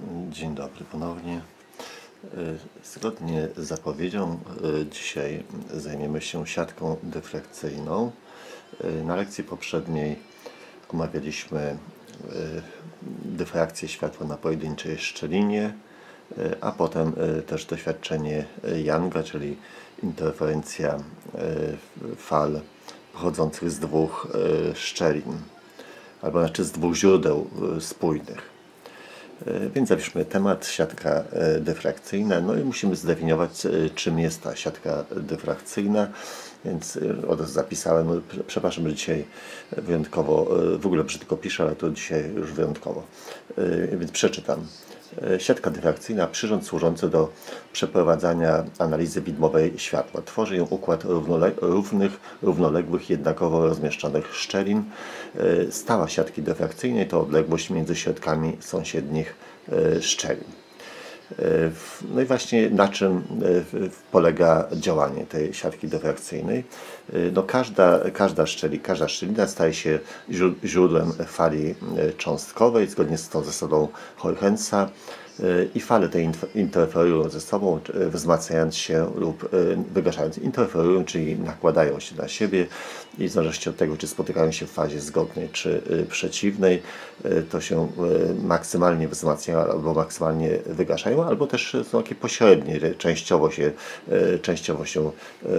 Dzień dobry ponownie. Zgodnie z zapowiedzią dzisiaj zajmiemy się siatką dyfrakcyjną. Na lekcji poprzedniej omawialiśmy dyfrakcję światła na pojedynczej szczelinie, a potem też doświadczenie Younga, czyli interferencja fal pochodzących z dwóch szczelin, albo znaczy z dwóch źródeł spójnych. Więc zapiszmy temat siatka dyfrakcyjna, no i musimy zdefiniować, czym jest ta siatka dyfrakcyjna, więc od razu zapisałem, przepraszam, że dzisiaj wyjątkowo, w ogóle brzydko piszę, ale to dzisiaj już wyjątkowo, więc przeczytam. Siatka dyfrakcyjna, przyrząd służący do przeprowadzania analizy widmowej światła. Tworzy ją układ równoległych, jednakowo rozmieszczonych szczelin. Stała siatki dyfrakcyjnej to odległość między środkami sąsiednich szczelin. No i właśnie na czym polega działanie tej siatki dyfrakcyjnej? No każda szczelina staje się źródłem fali cząstkowej zgodnie z tą zasadą Huygensa i fale te interferują ze sobą, wzmacniając się lub wygaszając. Interferują, czyli nakładają się na siebie i w zależności od tego, czy spotykają się w fazie zgodnej czy przeciwnej, to się maksymalnie wzmacniają albo maksymalnie wygaszają, albo też są takie pośrednie, częściowo się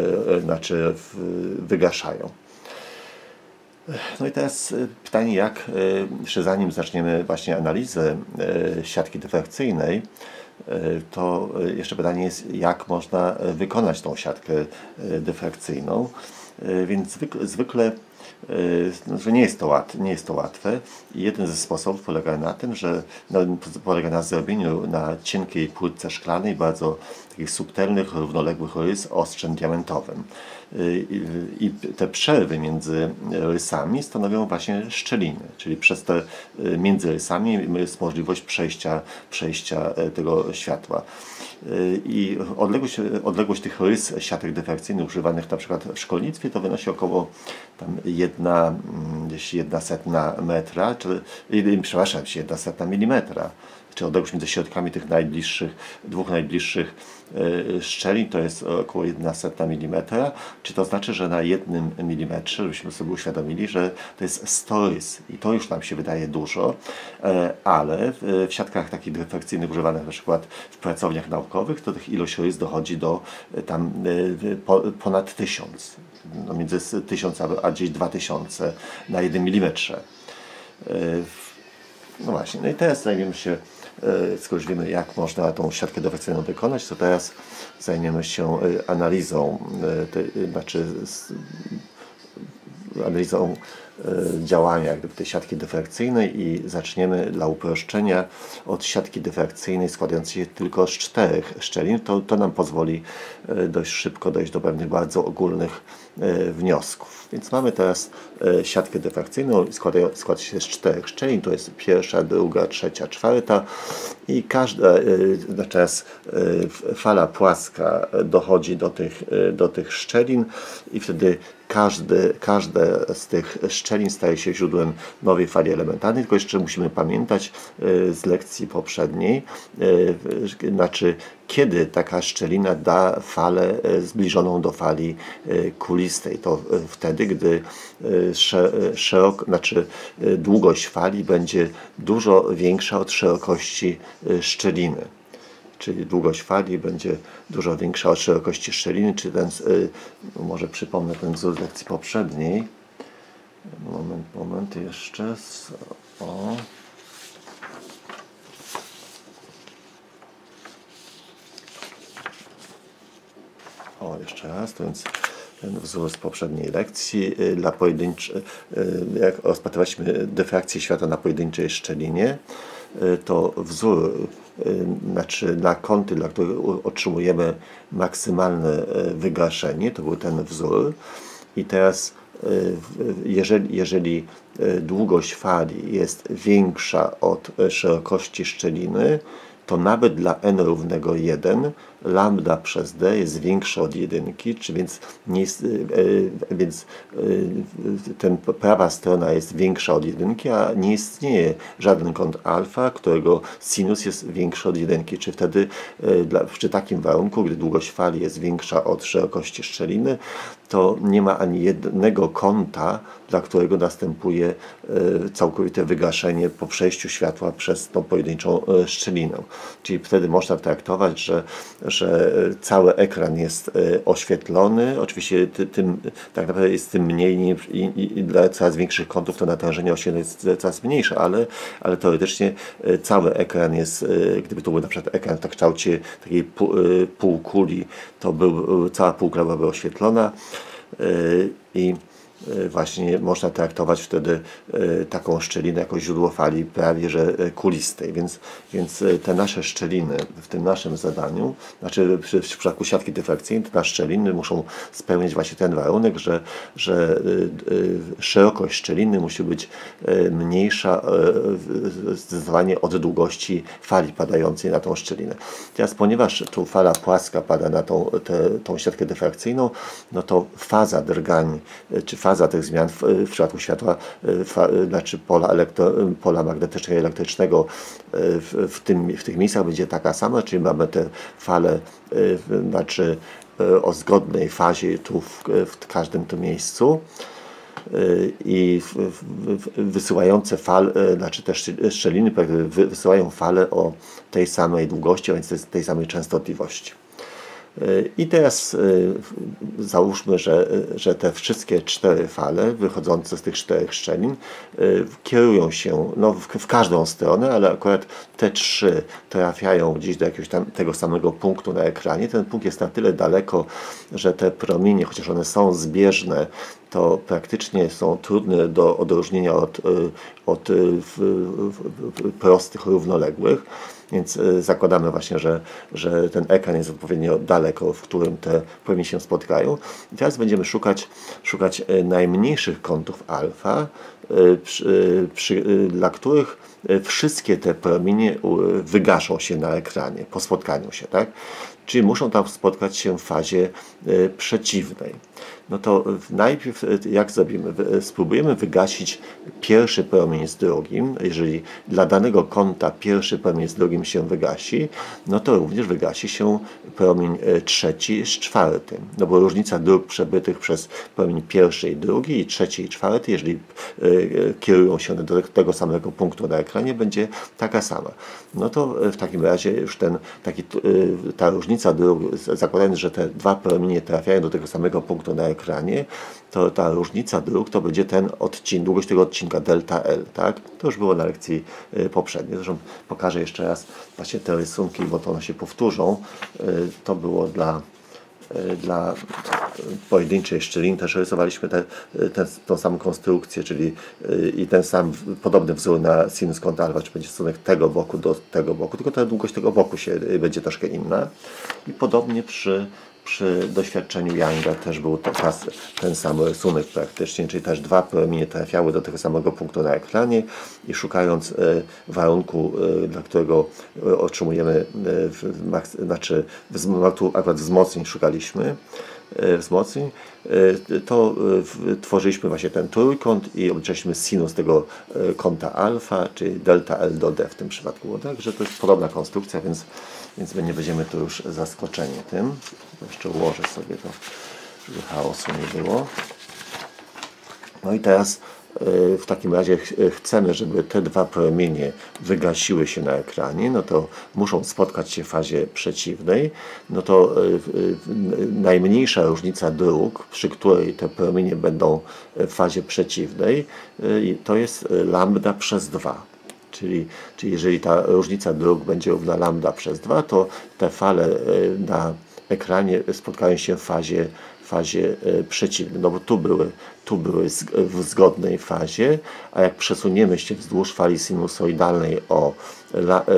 wygaszają. No i teraz pytanie, jeszcze zanim zaczniemy właśnie analizę siatki dyfrakcyjnej, to jeszcze pytanie jest, jak można wykonać tą siatkę dyfrakcyjną. Więc zwykle nie jest to łatwe. Jeden ze sposobów polega na tym, że polega na zrobieniu na cienkiej płytce szklanej bardzo takich subtelnych, równoległych rys ostrzem diamentowym. I te przerwy między rysami stanowią właśnie szczeliny, czyli przez te między rysami jest możliwość przejścia tego światła. I odległość tych rys siatek dyfrakcyjnych używanych na przykład w szkolnictwie to wynosi około gdzieś 1/100 metra, przepraszam, 1/100 milimetra. Czy odległość między środkami tych dwóch najbliższych szczelin to jest około 1/100 mm, czy to znaczy, że na 1 mm, żebyśmy sobie uświadomili, że to jest 100 rys i to już nam się wydaje dużo, ale w siatkach takich dyfrakcyjnych używanych na przykład w pracowniach naukowych to tych ilość rys dochodzi do ponad 1000, no między 1000 a gdzieś 2000 na 1 mm. No właśnie, no i teraz zajmiemy się, skoro już wiemy, jak można tą siatkę dyfrakcyjną wykonać, to teraz zajmiemy się analizą, analizą działania tej siatki dyfrakcyjnej i zaczniemy dla uproszczenia od siatki dyfrakcyjnej składającej się tylko z 4 szczelin. To nam pozwoli dość szybko dojść do pewnych bardzo ogólnych wniosków. Więc mamy teraz siatkę dyfrakcyjną, składa się z 4 szczelin, to jest pierwsza, druga, trzecia, czwarta i natomiast fala płaska dochodzi do tych szczelin i wtedy każde z tych szczelin staje się źródłem nowej fali elementarnej, tylko jeszcze musimy pamiętać z lekcji poprzedniej, kiedy taka szczelina da falę zbliżoną do fali kulistej. To wtedy, gdy długość fali będzie dużo większa od szerokości szczeliny. Czyli długość fali będzie dużo większa od szerokości szczeliny, czy może przypomnę ten wzór z lekcji poprzedniej. Moment jeszcze. Jeszcze raz, to więc ten wzór z poprzedniej lekcji. Jak rozpatrywaliśmy dyfrakcję światła na pojedynczej szczelinie, to wzór, na kąty, dla których otrzymujemy maksymalne wygaszenie, to był ten wzór. I teraz, jeżeli długość fali jest większa od szerokości szczeliny, to nawet dla n równego 1 lambda przez d jest większe od 1, czy więc ten prawa strona jest większa od 1, a nie istnieje żaden kąt alfa, którego sinus jest większy od 1, czy wtedy przy takim warunku, gdy długość fali jest większa od szerokości szczeliny, to nie ma ani jednego kąta, dla którego następuje całkowite wygaszenie po przejściu światła przez tą pojedynczą szczelinę. Czyli wtedy można traktować, że cały ekran jest oświetlony. Oczywiście tak naprawdę jest tym mniej i dla coraz większych kątów to natężenie oświetlenia jest coraz mniejsze, ale teoretycznie cały ekran jest, gdyby to był na przykład ekran w kształcie takiej półkuli, to cała półkula byłaby oświetlona i właśnie można traktować wtedy taką szczelinę jako źródło fali prawie że kulistej. Więc te nasze szczeliny w tym naszym zadaniu, znaczy w przypadku siatki dyfrakcyjnej, te nasze szczeliny muszą spełniać właśnie ten warunek, że szerokość szczeliny musi być mniejsza zdecydowanie od długości fali padającej na tą szczelinę. Teraz ponieważ tu fala płaska pada na tą siatkę dyfrakcyjną, no to faza drgań, czy faza tych zmian w przypadku światła, znaczy pola magnetycznego i elektrycznego w tych miejscach będzie taka sama, czyli mamy te fale znaczy o zgodnej fazie tu w każdym tym miejscu i wysyłające fale, znaczy te szczeliny wysyłają fale o tej samej długości, a więc tej samej częstotliwości. I teraz załóżmy, że te wszystkie 4 fale wychodzące z tych 4 szczelin kierują się w każdą stronę, ale akurat te 3 trafiają gdzieś do jakiegoś tam tego samego punktu na ekranie. Ten punkt jest na tyle daleko, że te promienie, chociaż one są zbieżne, to praktycznie są trudne do odróżnienia od prostych równoległych. Więc zakładamy właśnie, że ten ekran jest odpowiednio daleko, w którym te promienie się spotkają. I teraz będziemy szukać najmniejszych kątów alfa, dla których wszystkie te promienie wygaszą się na ekranie po spotkaniu się, tak? Czyli muszą tam spotkać się w fazie przeciwnej. No to najpierw jak zrobimy? Spróbujemy wygasić pierwszy promień z drugim. Jeżeli dla danego kąta pierwszy promień z drugim się wygasi, no to również wygasi się promień trzeci z czwartym. No bo różnica dróg przebytych przez promień pierwszy i drugi, i trzeci i czwarty, jeżeli kierują się do tego samego punktu na ekranie, będzie taka sama. No to w takim razie już ta różnica dróg, zakładając, że te 2 promienie trafiają do tego samego punktu na ekranie, to ta różnica dróg to będzie długość tego odcinka delta L, tak? To już było na lekcji poprzedniej. Zresztą pokażę jeszcze raz właśnie te rysunki, bo to one się powtórzą. To było dla pojedynczej szczeliny też rysowaliśmy tą samą konstrukcję, czyli i ten sam podobny wzór na sinus kąta alfa, czy będzie stosunek tego boku do tego boku, tylko ta długość tego boku będzie troszkę inna. I podobnie przy doświadczeniu Younga też był ten sam rysunek praktycznie, czyli też 2 promienie trafiały do tego samego punktu na ekranie i szukając warunku, dla którego otrzymujemy, znaczy akurat wzmocnień szukaliśmy, to tworzyliśmy właśnie ten trójkąt i obliczyliśmy sinus tego kąta alfa, czyli delta L do D w tym przypadku. Także to jest podobna konstrukcja, więc nie będziemy tu już zaskoczeni tym. Jeszcze ułożę sobie to, żeby chaosu nie było. No i teraz w takim razie chcemy, żeby te 2 promienie wygasiły się na ekranie, no to muszą spotkać się w fazie przeciwnej. No to najmniejsza różnica dróg, przy której te promienie będą w fazie przeciwnej, to jest lambda przez 2. Czyli jeżeli ta różnica dróg będzie równa lambda przez 2, to te fale na ekranie spotkają się w fazie przeciwnej, no bo tu były w zgodnej fazie, a jak przesuniemy się wzdłuż fali sinusoidalnej o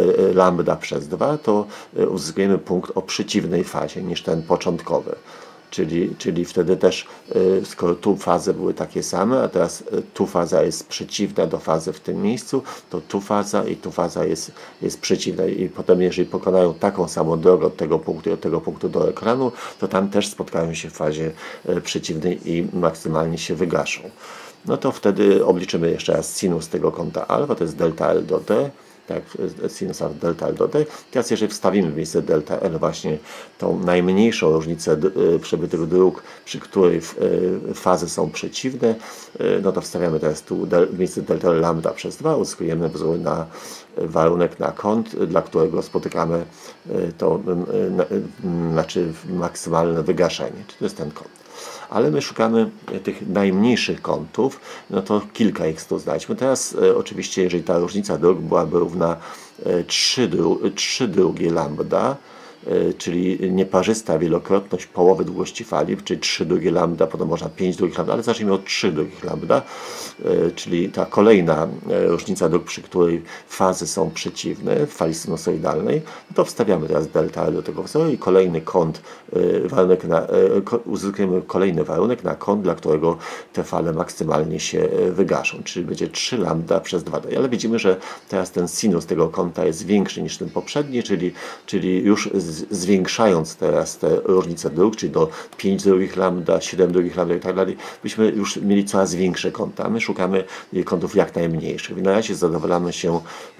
lambda przez 2, to uzyskujemy punkt o przeciwnej fazie niż ten początkowy. czyli wtedy też, skoro tu fazy były takie same, a teraz tu faza jest przeciwna do fazy w tym miejscu, to tu faza i tu faza jest przeciwna i potem jeżeli pokonają taką samą drogę od tego punktu do ekranu, to tam też spotkają się w fazie przeciwnej i maksymalnie się wygaszą. No to wtedy obliczymy jeszcze raz sinus tego kąta alfa, to jest delta L do D, tak, sinus alfa delta L do D. Teraz jeżeli wstawimy w miejsce delta L właśnie tą najmniejszą różnicę przebytych dróg, przy której fazy są przeciwne, no to wstawiamy teraz tu w miejsce delta L lambda przez 2, uzyskujemy wzór na warunek na kąt, dla którego spotykamy to, znaczy maksymalne wygaszenie, czy to jest ten kąt. Ale my szukamy tych najmniejszych kątów, no to kilka ich tu znajdźmy. Teraz oczywiście, jeżeli ta różnica dróg byłaby równa 3 drugie lambda, czyli nieparzysta wielokrotność połowy długości fali, czyli 3 drugie lambda, potem można 5 drugich lambda, ale zacznijmy od 3 drugich lambda, czyli ta kolejna różnica dróg, przy której fazy są przeciwne w fali sinusoidalnej, no to wstawiamy teraz delta L do tego wzoru i kolejny kąt, uzyskujemy kolejny warunek na kąt, dla którego te fale maksymalnie się wygaszą, czyli będzie 3 lambda przez 2D. Ale widzimy, że teraz ten sinus tego kąta jest większy niż ten poprzedni, czyli już zwiększając teraz te różnice dróg, czyli do 5 drugich lambda, 7 drugich lambda i tak dalej, byśmy już mieli coraz większe kąta. My szukamy kątów jak najmniejszych. I na razie zadowalamy się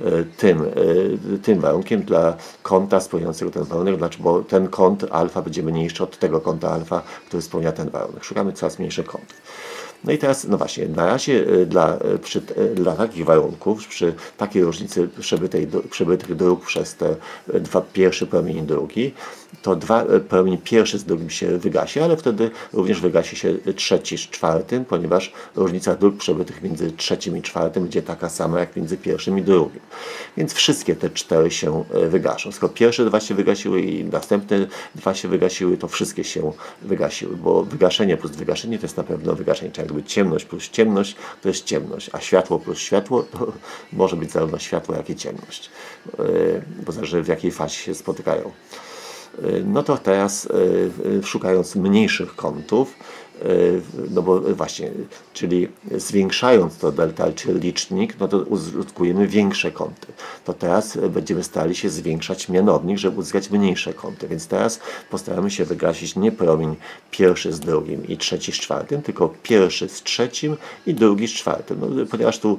tym warunkiem dla kąta spełniającego ten warunek, bo ten kąt alfa będzie mniejszy od tego kąta alfa, który spełnia ten warunek. Szukamy coraz mniejszych kątów. No i teraz, no właśnie, na razie dla takich warunków, przy takiej różnicy przebytych dróg przez te dwa pierwsze promienie drugi, to promień pierwszy z drugim się wygasi, ale wtedy również wygasi się trzeci z czwartym, ponieważ różnica dróg przebytych między trzecim i czwartym będzie taka sama jak między pierwszym i drugim. Więc wszystkie te 4 się wygaszą. Skoro pierwsze 2 się wygasiły i następne 2 się wygasiły, to wszystkie się wygasiły, bo wygaszenie plus wygaszenie to jest na pewno wygaszenie. Czyli jakby ciemność plus ciemność to jest ciemność, a światło plus światło to może być zarówno światło, jak i ciemność, bo zależy w jakiej fazie się spotykają. No to teraz szukając mniejszych kątów, no bo właśnie, czyli zwiększając to delta L, czyli licznik, no to uzyskujemy większe kąty. To teraz będziemy starali się zwiększać mianownik, żeby uzyskać mniejsze kąty. Więc teraz postaramy się wygasić nie promień pierwszy z drugim i trzeci z czwartym, tylko pierwszy z trzecim i drugi z czwartym. No, ponieważ tu,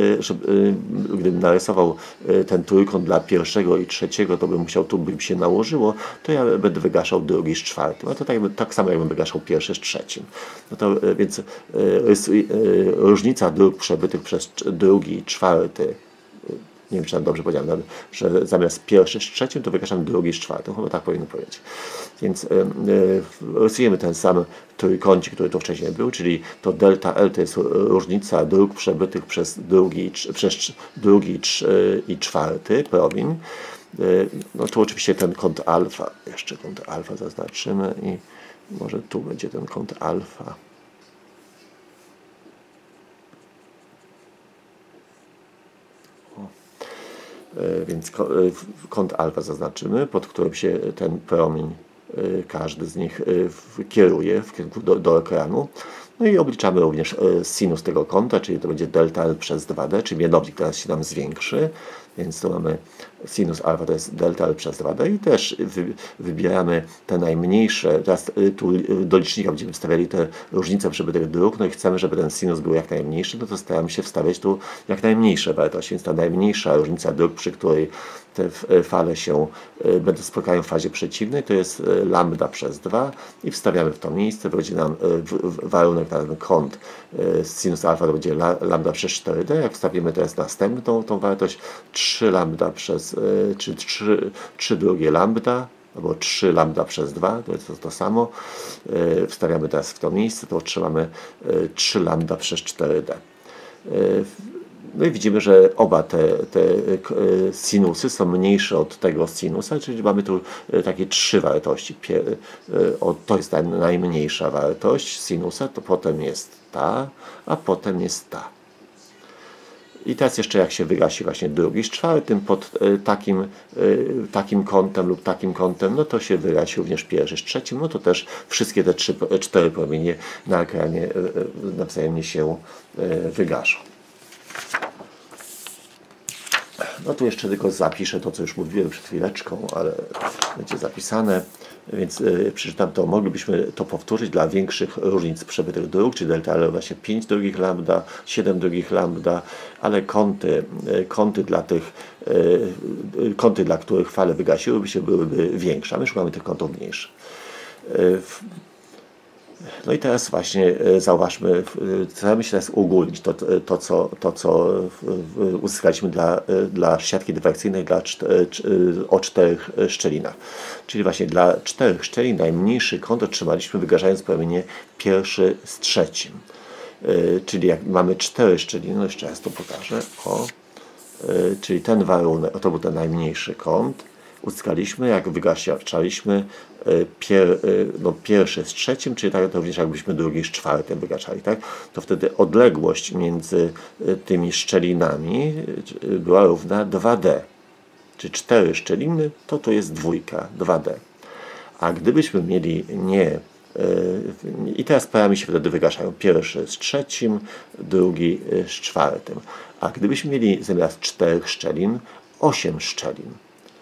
gdybym narysował ten trójkąt dla pierwszego i trzeciego, to bym musiał, tu by się nałożyło, to ja będę wygaszał drugi z czwartym. No to tak samo jakbym wygaszał pierwszy z trzecim. No to więc różnica dróg przebytych przez drugi i czwarty, nie wiem, czy tam dobrze powiedziałem, że zamiast pierwszy z trzecim, to wygaszam drugi z czwartym, chyba tak powinno powiedzieć. Więc rysujemy ten sam trójkącik, który tu wcześniej był, czyli to delta L to jest różnica dróg przebytych przez drugi i czwarty promień. No tu oczywiście ten kąt alfa, jeszcze kąt alfa zaznaczymy i może tu będzie ten kąt alfa. Więc kąt alfa zaznaczymy, pod którym się ten promień, każdy z nich kieruje w kierunku do ekranu. No i obliczamy również sinus tego kąta, czyli to będzie delta L przez 2D, czyli mianownik teraz się nam zwiększy, więc tu mamy sinus alfa to jest delta L przez 2D i też wybieramy te najmniejsze, teraz tu do licznika będziemy wstawiali te różnice przebytych dróg, no i chcemy, żeby ten sinus był jak najmniejszy, no to staramy się wstawiać tu jak najmniejsze wartości, więc ta najmniejsza różnica dróg, przy której te fale się będą spotkają w fazie przeciwnej, to jest lambda przez 2 i wstawiamy w to miejsce, będzie nam warunek na ten kąt sinus alfa to będzie lambda przez 4D, jak wstawimy teraz następną tą wartość 3 lambda przez, czy 3 drugie lambda, albo 3 lambda przez 2, to jest to samo, wstawiamy teraz w to miejsce, to otrzymamy 3 lambda przez 4D. No i widzimy, że oba te sinusy są mniejsze od tego sinusa, czyli mamy tu takie 3 wartości. To jest ta najmniejsza wartość sinusa, to potem jest ta, a potem jest ta. I teraz jeszcze jak się wygasi właśnie drugi z czwartym pod takim kątem lub takim kątem, no to się wygasi również pierwszy z trzecim, no to też wszystkie te cztery promienie na ekranie nawzajemnie się wygaszą. No tu jeszcze tylko zapiszę to, co już mówiłem przed chwileczką, ale będzie zapisane, więc przeczytam to. Moglibyśmy to powtórzyć dla większych różnic przebytych dróg, czyli delta L właśnie 5 drugich lambda, 7 drugich lambda, ale kąty dla których fale wygasiłyby się, byłyby większe, a my szukamy tych kątów mniejszych. No i teraz właśnie zauważmy, staramy się teraz uogólnić to co uzyskaliśmy dla siatki dywakcyjnej o 4 szczelinach. Czyli właśnie dla 4 szczelin najmniejszy kąt otrzymaliśmy, wygaszając promienie pierwszy z trzecim. Czyli jak mamy 4 szczeliny, no jeszcze raz to pokażę, czyli ten warunek, to był ten najmniejszy kąt, uzyskaliśmy, jak wygaszaliśmy pierwszy z trzecim, czyli tak również jakbyśmy drugi z czwartym wygaszali, tak? To wtedy odległość między tymi szczelinami była równa 2D. Czyli 4 szczeliny, to jest dwójka, 2D. A gdybyśmy mieli i teraz parami się wtedy wygaszają. Pierwszy z trzecim, drugi z czwartym. A gdybyśmy mieli zamiast 4 szczelin 8 szczelin,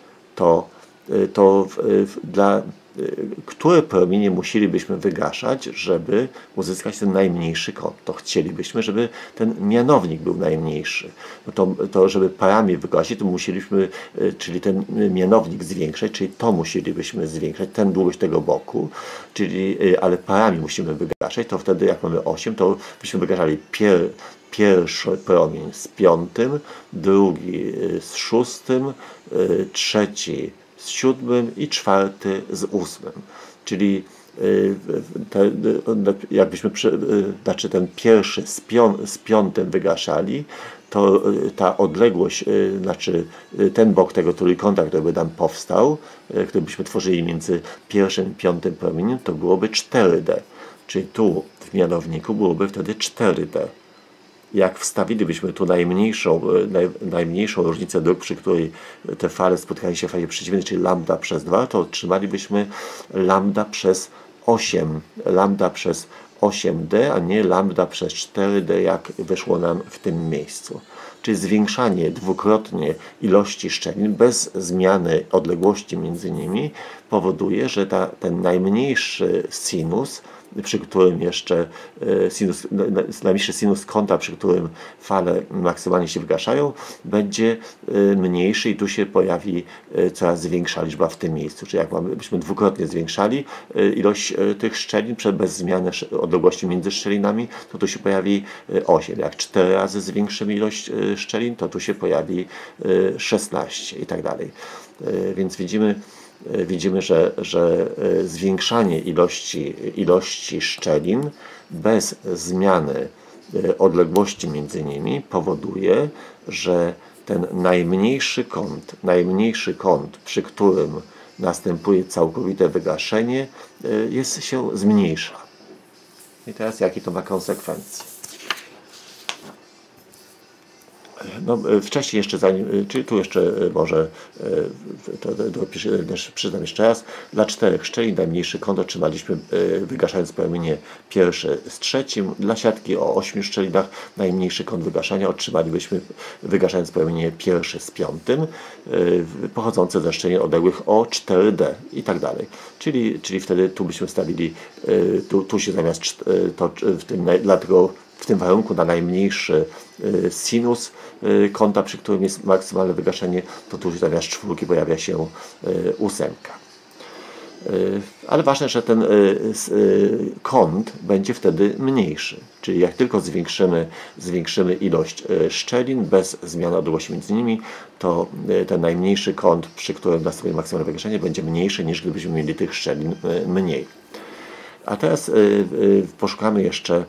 dla które promienie musielibyśmy wygaszać, żeby uzyskać ten najmniejszy kąt? To chcielibyśmy, żeby ten mianownik był najmniejszy. No to żeby parami wygasić, to musieliśmy, czyli ten mianownik zwiększać, czyli to musielibyśmy zwiększać, tę długość tego boku, ale parami musimy wygaszać, to wtedy jak mamy 8, to byśmy wygaszali pierwszy promień z 5, drugi z 6, trzeci z 7 i czwarty z 8. Czyli jakbyśmy ten pierwszy z 5 wygaszali, to ta odległość, znaczy ten bok tego trójkąta, który by nam powstał, który byśmy tworzyli między pierwszym i 5 promieniem, to byłoby 4D. Czyli tu w mianowniku byłoby wtedy 4D. Jak wstawilibyśmy tu najmniejszą różnicę dróg, przy której te fale spotkają się w fazie przeciwnej, czyli lambda przez 2, to otrzymalibyśmy lambda przez 8D, a nie lambda przez 4D, jak wyszło nam w tym miejscu. Czyli zwiększanie dwukrotnie ilości szczelin bez zmiany odległości między nimi powoduje, że ten najmniejszy sinus, przy którym jeszcze najmniejszy sinus kąta, przy którym fale maksymalnie się wygaszają, będzie mniejszy i tu się pojawi coraz większa liczba w tym miejscu. Czyli jak byśmy dwukrotnie zwiększali ilość tych szczelin bez zmiany odległości między szczelinami, to tu się pojawi 8. Jak 4 razy zwiększymy ilość szczelin, to tu się pojawi 16 i tak dalej. Więc widzimy, że zwiększanie ilości szczelin bez zmiany odległości między nimi powoduje, że ten najmniejszy kąt, przy którym następuje całkowite wygaszenie, się zmniejsza. I teraz jakie to ma konsekwencje? No, wcześniej jeszcze, czyli tu jeszcze może przeczytam jeszcze raz. Dla 4 szczelin najmniejszy kąt otrzymaliśmy, wygaszając promienie pierwszy z trzecim. Dla siatki o 8 szczelinach najmniejszy kąt wygaszania otrzymalibyśmy, wygaszając promienie pierwszy z 5, pochodzące ze szczelin odległych o 4D i tak dalej. Czyli wtedy tu byśmy wstawili, tu się zamiast w tym warunku na najmniejszy sinus kąta, przy którym jest maksymalne wygaszenie, to tu zamiast 4 pojawia się 8. Ale ważne, że ten kąt będzie wtedy mniejszy. Czyli jak tylko zwiększymy ilość szczelin bez zmiany odległości między nimi, to ten najmniejszy kąt, przy którym następuje maksymalne wygaszenie, będzie mniejszy, niż gdybyśmy mieli tych szczelin mniej. A teraz poszukamy jeszcze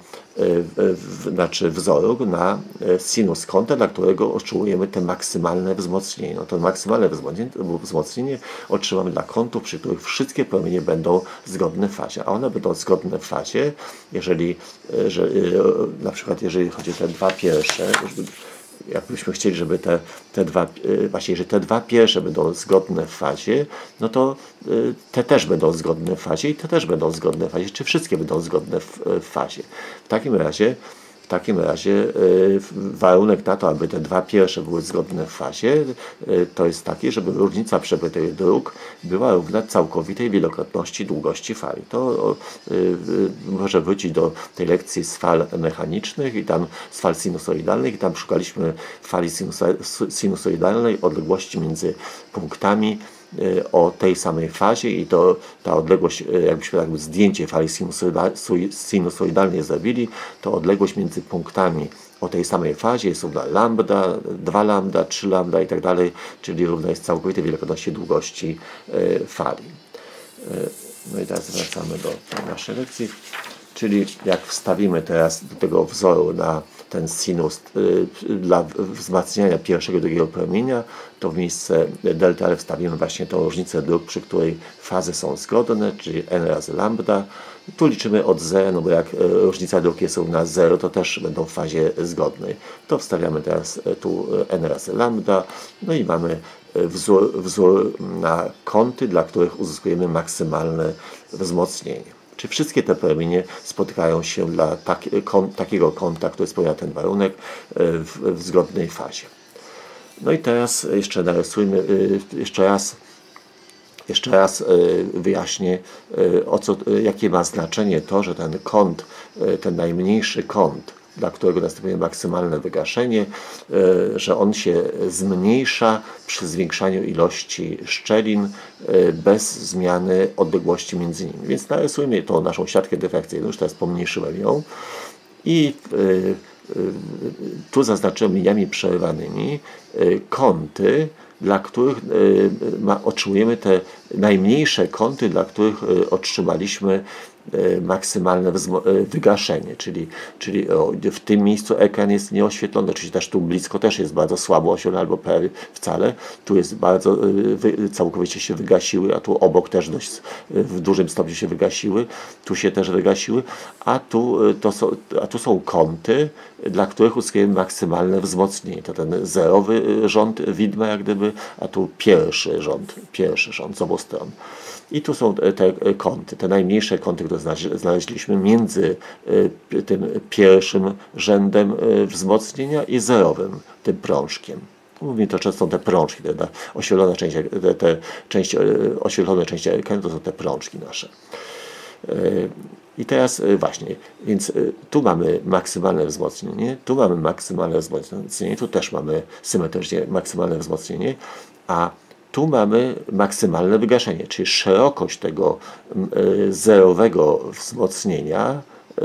wzoru na sinus kąta, dla którego otrzymujemy te maksymalne wzmocnienie. No to maksymalne wzmocnienie otrzymamy dla kątów, przy których wszystkie promienie będą zgodne w fazie. A one będą zgodne w fazie, na przykład jeżeli chodzi o te dwa pierwsze, jakbyśmy chcieli, żeby te dwa, właśnie jeżeli te dwa pierwsze będą zgodne w fazie, no to te też będą zgodne w fazie i te też będą zgodne w fazie, czy wszystkie będą zgodne w fazie. W takim razie warunek na to, aby te dwa pierwsze były zgodne w fazie, to jest taki, żeby różnica przebytych dróg była równa całkowitej wielokrotności długości fali. To może wrócić do tej lekcji z fal mechanicznych i tam z fal sinusoidalnych i tam szukaliśmy fali sinusoidalnej, odległości między punktami o tej samej fazie i to ta odległość, jakbyśmy tak zdjęcie fali sinusoidalnej zrobili, to odległość między punktami o tej samej fazie jest równa lambda, 2 lambda, 3 lambda i tak dalej, czyli równa jest całkowitej wielokrotności długości fali. No i teraz wracamy do naszej lekcji, czyli jak wstawimy teraz do tego wzoru na ten sinus dla wzmacniania pierwszego i drugiego promienia, to w miejsce delta L wstawimy właśnie tą różnicę dróg, przy której fazy są zgodne, czyli n razy lambda. Tu liczymy od 0, no bo jak różnica dróg jest równa 0, to też będą w fazie zgodnej. To wstawiamy teraz tu n razy lambda, no i mamy wzór na kąty, dla których uzyskujemy maksymalne wzmocnienie. Czy wszystkie te promienie spotykają się dla takiego kąta, który spełnia ten warunek w zgodnej fazie. No i teraz jeszcze narysujmy, jeszcze raz wyjaśnię, jakie ma znaczenie to, że ten kąt, ten najmniejszy kąt, dla którego następuje maksymalne wygaszenie, że on się zmniejsza przy zwiększaniu ilości szczelin bez zmiany odległości między nimi. Więc narysujmy tą naszą siatkę dyfrakcyjną, już teraz pomniejszyłem ją i tu zaznaczyłem liniami przerwanymi kąty, dla których otrzymujemy te najmniejsze kąty, dla których otrzymaliśmy maksymalne wygaszenie, czyli w tym miejscu ekran jest nieoświetlony, czyli też tu blisko też jest bardzo słabo oświetlony albo prawie wcale, tu jest bardzo całkowicie się wygasiły, a tu obok też dość w dużym stopniu się wygasiły, tu się też wygasiły, a tu są kąty, dla których uzyskujemy maksymalne wzmocnienie. To ten zerowy rząd widma jak gdyby, a tu pierwszy rząd z obu stron. I tu są te kąty, te najmniejsze kąty, które znaleźliśmy między tym pierwszym rzędem wzmocnienia i zerowym, tym prążkiem. Mówimy to często te prążki, te oświetlone części ekranu to są te prążki nasze. I teraz właśnie, więc tu mamy maksymalne wzmocnienie, tu mamy maksymalne wzmocnienie, tu też mamy symetrycznie maksymalne wzmocnienie, a tu mamy maksymalne wygaszenie, czyli szerokość tego zerowego wzmocnienia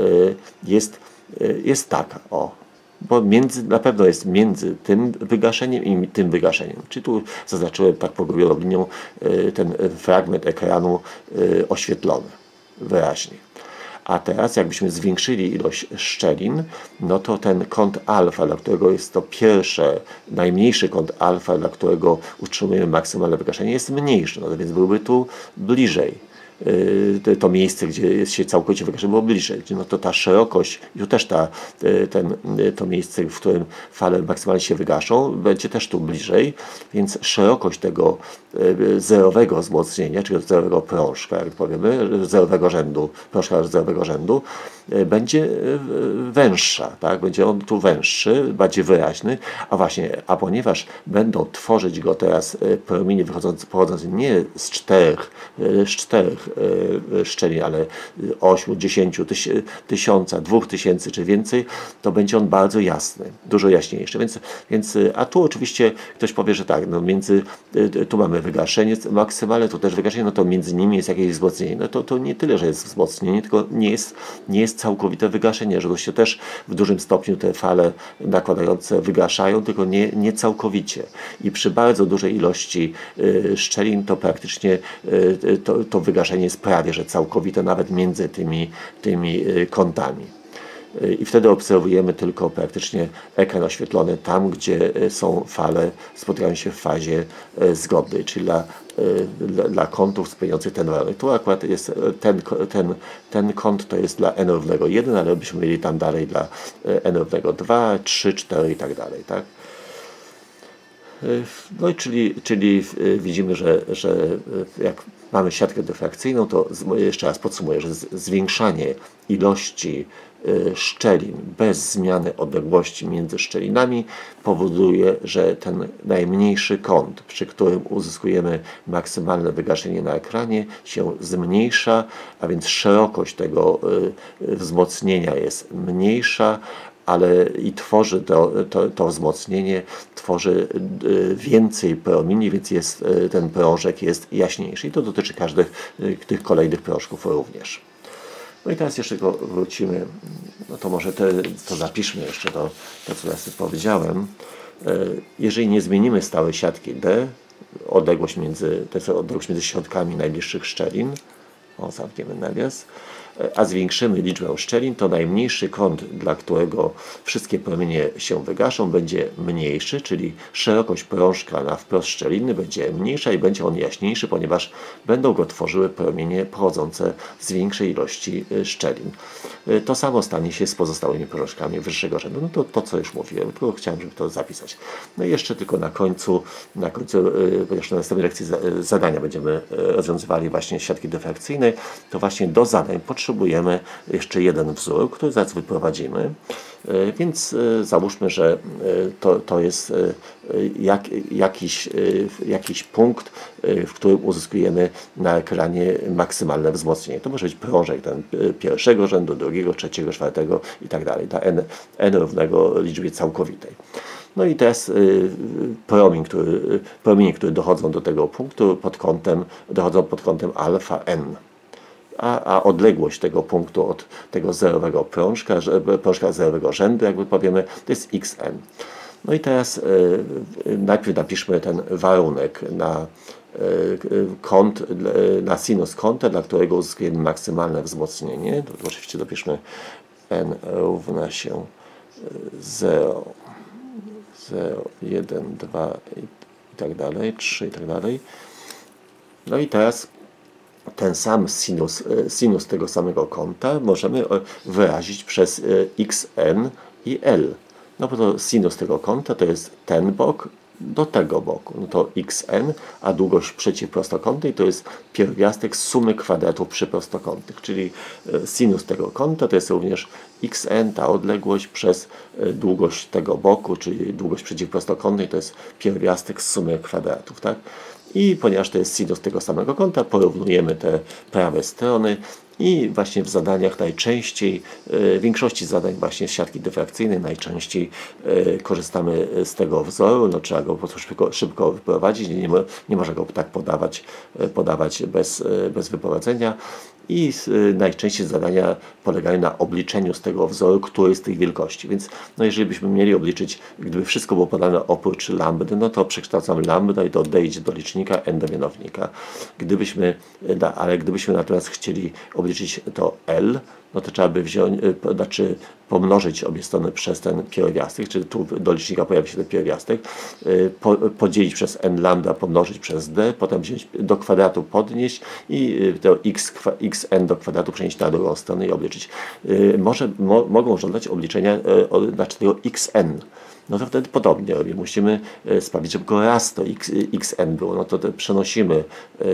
jest taka, bo na pewno jest między tym wygaszeniem i tym wygaszeniem. Czyli tu zaznaczyłem tak pogłębioną linią ten fragment ekranu oświetlony wyraźnie. A teraz jakbyśmy zwiększyli ilość szczelin, no to ten kąt alfa, dla którego jest to najmniejszy kąt alfa, dla którego utrzymujemy maksymalne wygaszenie, jest mniejszy, no to więc byłby tu bliżej. To miejsce, gdzie jest się całkowicie wygasza, było bliżej. No to ta szerokość, i tu też to miejsce, w którym fale maksymalnie się wygaszą, będzie też tu bliżej, więc szerokość tego zerowego wzmocnienia, czyli zerowego prążka, jak powiemy, prążka zerowego rzędu, będzie węższa, tak? Będzie on tu węższy, bardziej wyraźny, a ponieważ będą tworzyć go teraz promienie pochodzące nie z czterech szczelin, ale 8, 10, 1000, 2000 czy więcej, to będzie on bardzo jasny, dużo jaśniejszy. A tu oczywiście ktoś powie, że tak, no tu mamy wygaszenie maksymalne, tu też wygaszenie, no to między nimi jest jakieś wzmocnienie. No to nie tyle, że jest wzmocnienie, tylko nie jest całkowite wygaszenie, że to się też w dużym stopniu te fale nakładające wygaszają, tylko nie całkowicie. I przy bardzo dużej ilości szczelin to praktycznie to wygaszenie jest prawie że całkowite, nawet między tymi kątami. I wtedy obserwujemy tylko praktycznie ekran oświetlony tam, gdzie są fale, spotykają się w fazie zgodnej, czyli dla kątów spełniających ten warunek. Tu akurat jest ten kąt to jest dla n równego 1, ale byśmy mieli tam dalej dla n równego 2, 3, 4 i tak dalej. Tak? No i czyli widzimy, że jak mamy siatkę dyfrakcyjną, to jeszcze raz podsumuję, że zwiększanie ilości szczelin bez zmiany odległości między szczelinami powoduje, że ten najmniejszy kąt, przy którym uzyskujemy maksymalne wygaszenie na ekranie, się zmniejsza, a więc szerokość tego wzmocnienia jest mniejsza, ale i tworzy to wzmocnienie, tworzy więcej promieni, więc ten prążek jest jaśniejszy. I to dotyczy każdych tych kolejnych prążków również. No i teraz jeszcze wrócimy, no to może to zapiszmy jeszcze to co ja sobie powiedziałem. Jeżeli nie zmienimy stałej siatki D, odległość między środkami najbliższych szczelin, zamkniemy nawias, a zwiększymy liczbę szczelin, to najmniejszy kąt, dla którego wszystkie promienie się wygaszą, będzie mniejszy, czyli szerokość prążka na wprost szczeliny będzie mniejsza i będzie on jaśniejszy, ponieważ będą go tworzyły promienie pochodzące z większej ilości szczelin. To samo stanie się z pozostałymi prążkami wyższego rzędu. No to co już mówiłem, tylko chciałem, żeby to zapisać. No i jeszcze tylko na końcu, ponieważ na następnej lekcji zadania będziemy rozwiązywali właśnie siatki dyfrakcyjnej, to właśnie do zadań potrzebujemy jeszcze jeden wzór, który zaraz wyprowadzimy. Więc załóżmy, że to jest jakiś punkt, w którym uzyskujemy na ekranie maksymalne wzmocnienie. To może być prążek ten pierwszego rzędu, drugiego, trzeciego, czwartego i tak dalej. Ta n równego liczbie całkowitej. No i teraz promienie, które dochodzą do tego punktu dochodzą pod kątem alfa n. A odległość tego punktu od tego zerowego prążka zerowego rzędu, jakby powiemy, to jest xn. No i teraz najpierw napiszmy ten warunek na sinus kąta, dla którego uzyskujemy maksymalne wzmocnienie. To oczywiście dopiszmy n równa się 0, 1, 2 i tak dalej, 3 i tak dalej. No i teraz ten sam sinus tego samego kąta możemy wyrazić przez xn i l. No bo to sinus tego kąta to jest ten bok do tego boku. No to xn, a długość przeciwprostokątnej to jest pierwiastek sumy kwadratów przyprostokątnych, czyli sinus tego kąta to jest również xn, ta odległość, przez długość tego boku, czyli długość przeciwprostokątnej to jest pierwiastek sumy kwadratów, tak? I ponieważ to jest sinus tego samego kąta, porównujemy te prawe strony i właśnie w zadaniach najczęściej, w większości zadań właśnie z siatki dyfrakcyjnej najczęściej korzystamy z tego wzoru. No, trzeba go po prostu szybko wyprowadzić, nie można go tak podawać bez wyprowadzenia. I najczęściej zadania polegają na obliczeniu z tego wzoru, który z tych wielkości. Więc no jeżeli byśmy mieli obliczyć, gdyby wszystko było podane oprócz lambdy, no to przekształcam lambda i to d idzie do licznika, n do mianownika. Ale gdybyśmy natomiast chcieli obliczyć to L, no to trzeba by pomnożyć obie strony przez ten pierwiastek, czyli tu do licznika pojawi się ten pierwiastek, podzielić przez n lambda, pomnożyć przez d, potem wziąć do kwadratu, podnieść i to xn do kwadratu przenieść na drugą stronę i obliczyć. Mogą żądać obliczenia tego xn. No to wtedy podobnie robię. Musimy sprawić, żeby go raz to xn było. No to przenosimy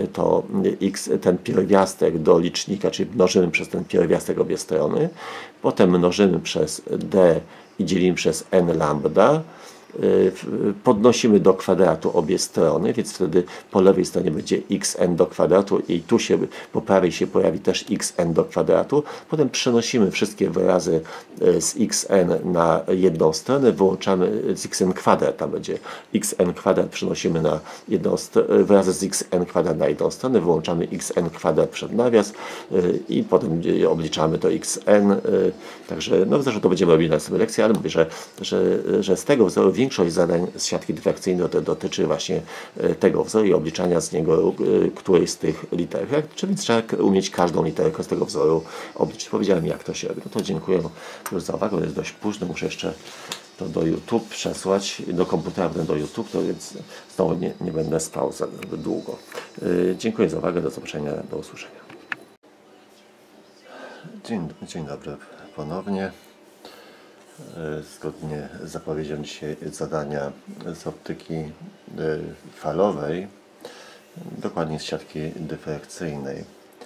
ten pierwiastek do licznika, czyli mnożymy przez ten pierwiastek obie strony. Potem mnożymy przez d i dzielimy przez n lambda. Podnosimy do kwadratu obie strony, więc wtedy po lewej stronie będzie xn do kwadratu i tu po prawej się pojawi też xn do kwadratu. Potem przenosimy wszystkie wyrazy z xn na jedną stronę, wyłączamy z xn kwadrat, tam będzie xn kwadrat, przenosimy na wyrazy z xn kwadrat na jedną stronę, wyłączamy xn kwadrat przed nawias i potem obliczamy to xn. Także no zresztą to będziemy robili na następnej lekcji, ale mówię, że z tego wzoru większość zadań z siatki dyfrakcyjnej dotyczy właśnie tego wzoru i obliczania z niego którejś z tych literek. Czyli trzeba umieć każdą literkę z tego wzoru obliczyć. Powiedziałem, jak to się robi. No to dziękuję już za uwagę. Jest dość późno. Muszę jeszcze to do YouTube przesłać. Do komputera do YouTube, to więc znowu nie będę spał za długo. Dziękuję za uwagę. Do zobaczenia. Do usłyszenia. Dzień dobry ponownie. Zgodnie z zapowiedzią dzisiaj zadania z optyki falowej, dokładnie z siatki dyfrakcyjnej.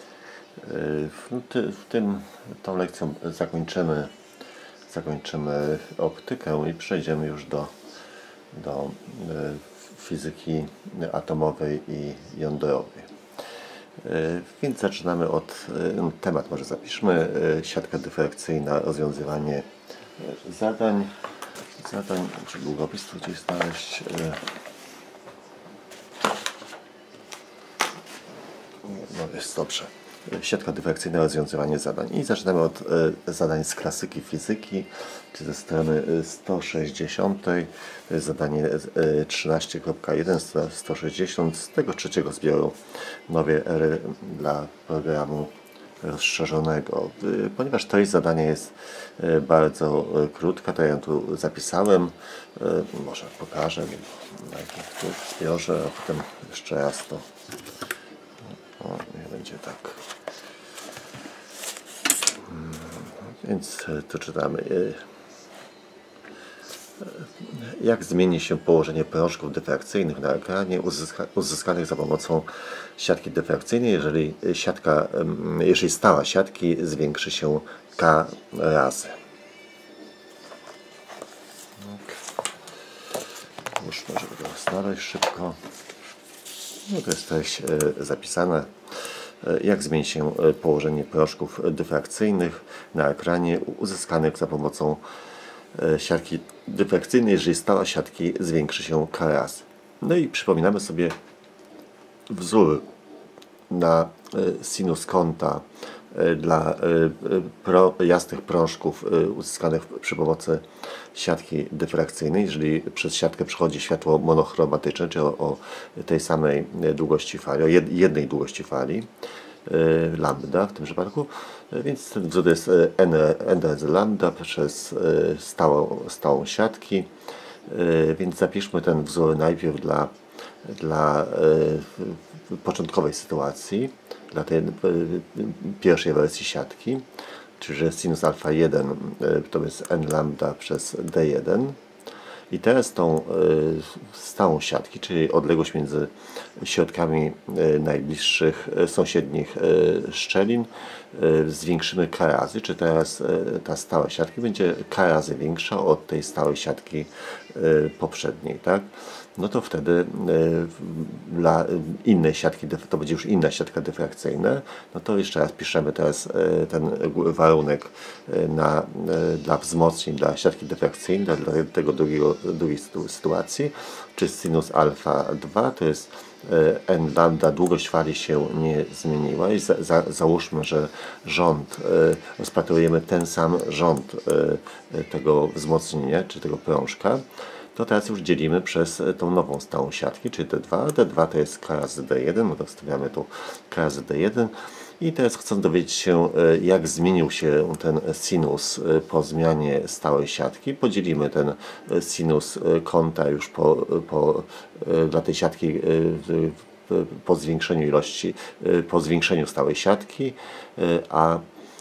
Tą lekcją zakończymy optykę i przejdziemy już do fizyki atomowej i jądrowej. Więc zaczynamy od temat, może zapiszmy, siatka dyfrakcyjna, rozwiązywanie zadań, czy długopis tu gdzieś znaleźć. No jest dobrze. Siatka dyfrakcyjna, rozwiązywanie zadań. I zaczynamy od zadań z klasyki fizyki, czy ze strony 160. To jest zadanie 13.1, 160 z tego trzeciego zbioru nowej ery dla programu rozszerzonego. Ponieważ treść zadania jest bardzo krótka, to ja tu zapisałem. Może pokażę, najpierw tu w zbiorze, a potem jeszcze raz to. Niech będzie tak. Więc tu czytamy. Jak zmieni się położenie prążków dyfrakcyjnych na ekranie uzyskanych za pomocą siatki dyfrakcyjnej, jeżeli stała siatki zwiększy się k razy. Już może go znaleźć szybko. No to jest treść zapisana. Jak zmieni się położenie proszków dyfrakcyjnych na ekranie uzyskanych za pomocą siatki dyfrakcyjnej, jeżeli stała siatki zwiększy się k razy. No i przypominamy sobie wzór na sinus kąta dla jasnych prążków uzyskanych przy pomocy siatki dyfrakcyjnej. Jeżeli przez siatkę przechodzi światło monochromatyczne, czyli o tej samej długości fali, o jednej długości fali, lambda w tym przypadku, więc ten wzór jest n razy lambda przez stałą siatki, więc zapiszmy ten wzór najpierw dla początkowej sytuacji, dla tej pierwszej wersji siatki, czyli że sinus alfa 1 to jest n lambda przez d1. I teraz tą stałą siatki, czyli odległość między środkami najbliższych sąsiednich szczelin, zwiększymy k razy, czy teraz ta stała siatki będzie k razy większa od tej stałej siatki poprzedniej, tak? No to wtedy dla innej siatki, to będzie już inna siatka dyfrakcyjna. No to jeszcze raz piszemy teraz ten warunek dla wzmocnień dla siatki dyfrakcyjnej, dla tego drugiej sytuacji, czy sinus alfa 2 to jest n lambda, długość fali się nie zmieniła i załóżmy, że rozpatrujemy ten sam rząd tego wzmocnienia, czy tego prążka. To teraz już dzielimy przez tą nową stałą siatkę, czyli D2. D2 to jest k razy D1, no to wstawiamy tu k razy D1. I teraz chcę dowiedzieć się, jak zmienił się ten sinus po zmianie stałej siatki. Podzielimy ten sinus kąta już dla tej siatki po zwiększeniu ilości, po zwiększeniu stałej siatki, a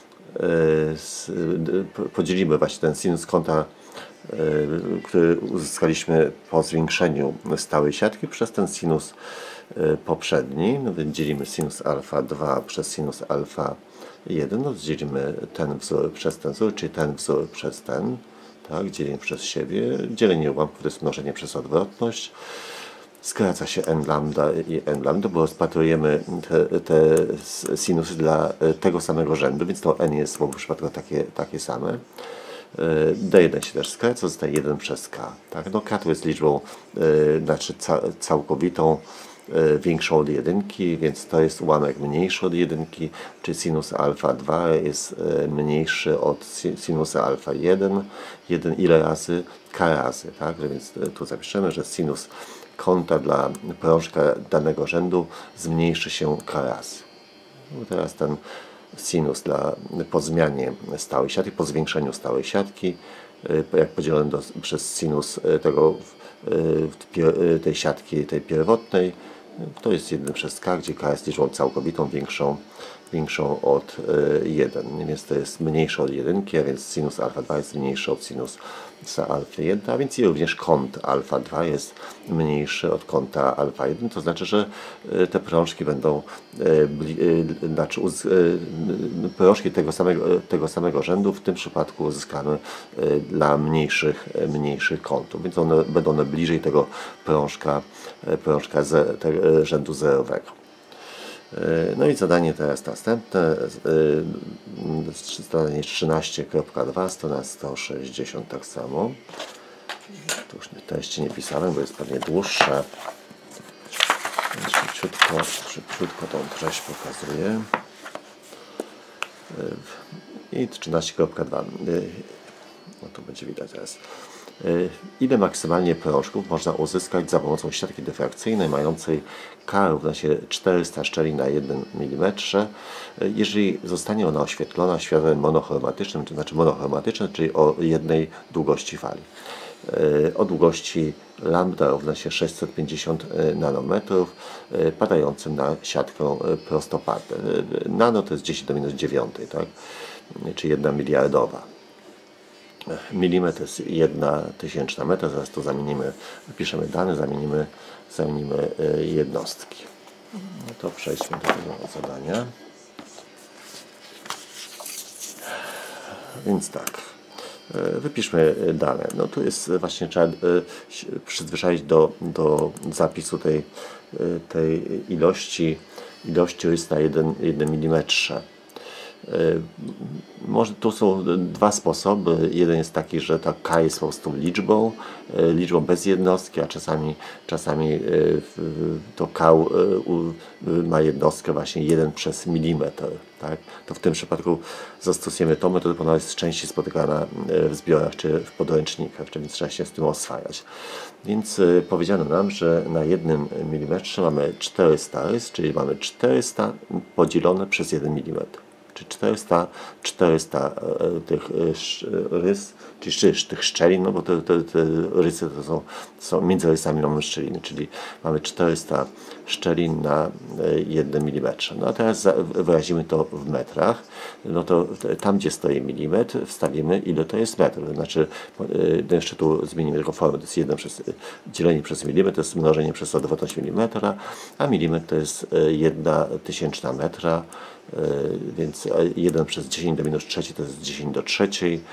podzielimy właśnie ten sinus kąta, który uzyskaliśmy po zwiększeniu stałej siatki, przez ten sinus poprzedni. No więc dzielimy sinus alfa 2 przez sinus alfa 1. No dzielimy ten wzór przez ten wzór, czyli ten wzór przez ten. Tak, dzielenie przez siebie. Dzielenie ułamków to jest mnożenie przez odwrotność. Skraca się n lambda i n lambda, bo rozpatrujemy te sinusy dla tego samego rzędu, więc to n jest w obu przypadkach takie same. D1 się też skraca, zostaje 1 przez k. Tak? No, k to jest liczbą całkowitą, większą od jedynki, więc to jest ułamek mniejszy od jedynki, czyli sinus alfa 2 jest mniejszy od sinusa alfa 1. Ile razy? K razy. Tak? Więc tu zapiszemy, że sinus kąta dla prążka danego rzędu zmniejszy się k razy. No teraz ten sinus po zmianie stałej siatki, po zwiększeniu stałej siatki, jak podzielony przez sinus tej siatki, tej pierwotnej, To jest 1 przez k, gdzie k jest liczbą całkowitą, większą od 1, więc to jest mniejsze od 1, a więc sinus alfa 2 jest mniejszy od sinusa alfa 1, a więc i również kąt alfa 2 jest mniejszy od kąta alfa 1, to znaczy, że te prążki będą, prążki tego samego rzędu w tym przypadku uzyskamy dla mniejszych kątów, więc będą one bliżej tego prążka rzędu zerowego. No i zadanie teraz następne, zadanie 13.2, strona 160 tak samo. Tu już treści nie pisałem, bo jest pewnie dłuższa. Szybciutko tą treść pokazuję. I 13.2. No to będzie widać teraz. Ile maksymalnie prążków można uzyskać za pomocą siatki dyfrakcyjnej mającej K równa się 400 szczelin na 1 mm, jeżeli zostanie ona oświetlona światłem monochromatycznym, to znaczy monochromatycznym, czyli o jednej długości fali. O długości lambda równa się 650 nanometrów, padającym na siatkę prostopadłą. Nano to jest 10 do minus 9, tak? Czyli 1 miliardowa. Milimetr jest 1/1000 metra, zaraz to zamienimy, wypiszemy dane, zamienimy jednostki. No to przejdźmy do tego zadania. Więc tak, wypiszmy dane. No tu jest właśnie, trzeba przyzwyczaić do zapisu tej ilości rys na 1 mm. Może tu są dwa sposoby. Jeden jest taki, że ta k jest po prostu liczbą bez jednostki, a czasami to k ma jednostkę właśnie 1 przez milimetr. Tak? To w tym przypadku zastosujemy tą metodę, bo ona jest częściej spotykana w zbiorach czy w podręcznikach, więc trzeba się z tym oswajać. Więc powiedziano nam, że na 1 mm mamy 400 rys, czyli mamy 400 podzielone przez 1 mm. Czy 400 tych rys, czy tych szczelin, no bo te rysy to są między rysami mamy szczeliny, czyli mamy 400 szczelin na 1 mm. No a teraz wyrazimy to w metrach. No to tam, gdzie stoi milimetr, wstawimy, ile to jest metr. Znaczy, jeszcze tu zmienimy tylko formę, to jest dzielenie przez milimetr, to jest mnożenie przez odwrotność milimetra, a milimetr to jest 1/1000 metra. Więc 1 przez 10 do minus 3 to jest 10 do 3,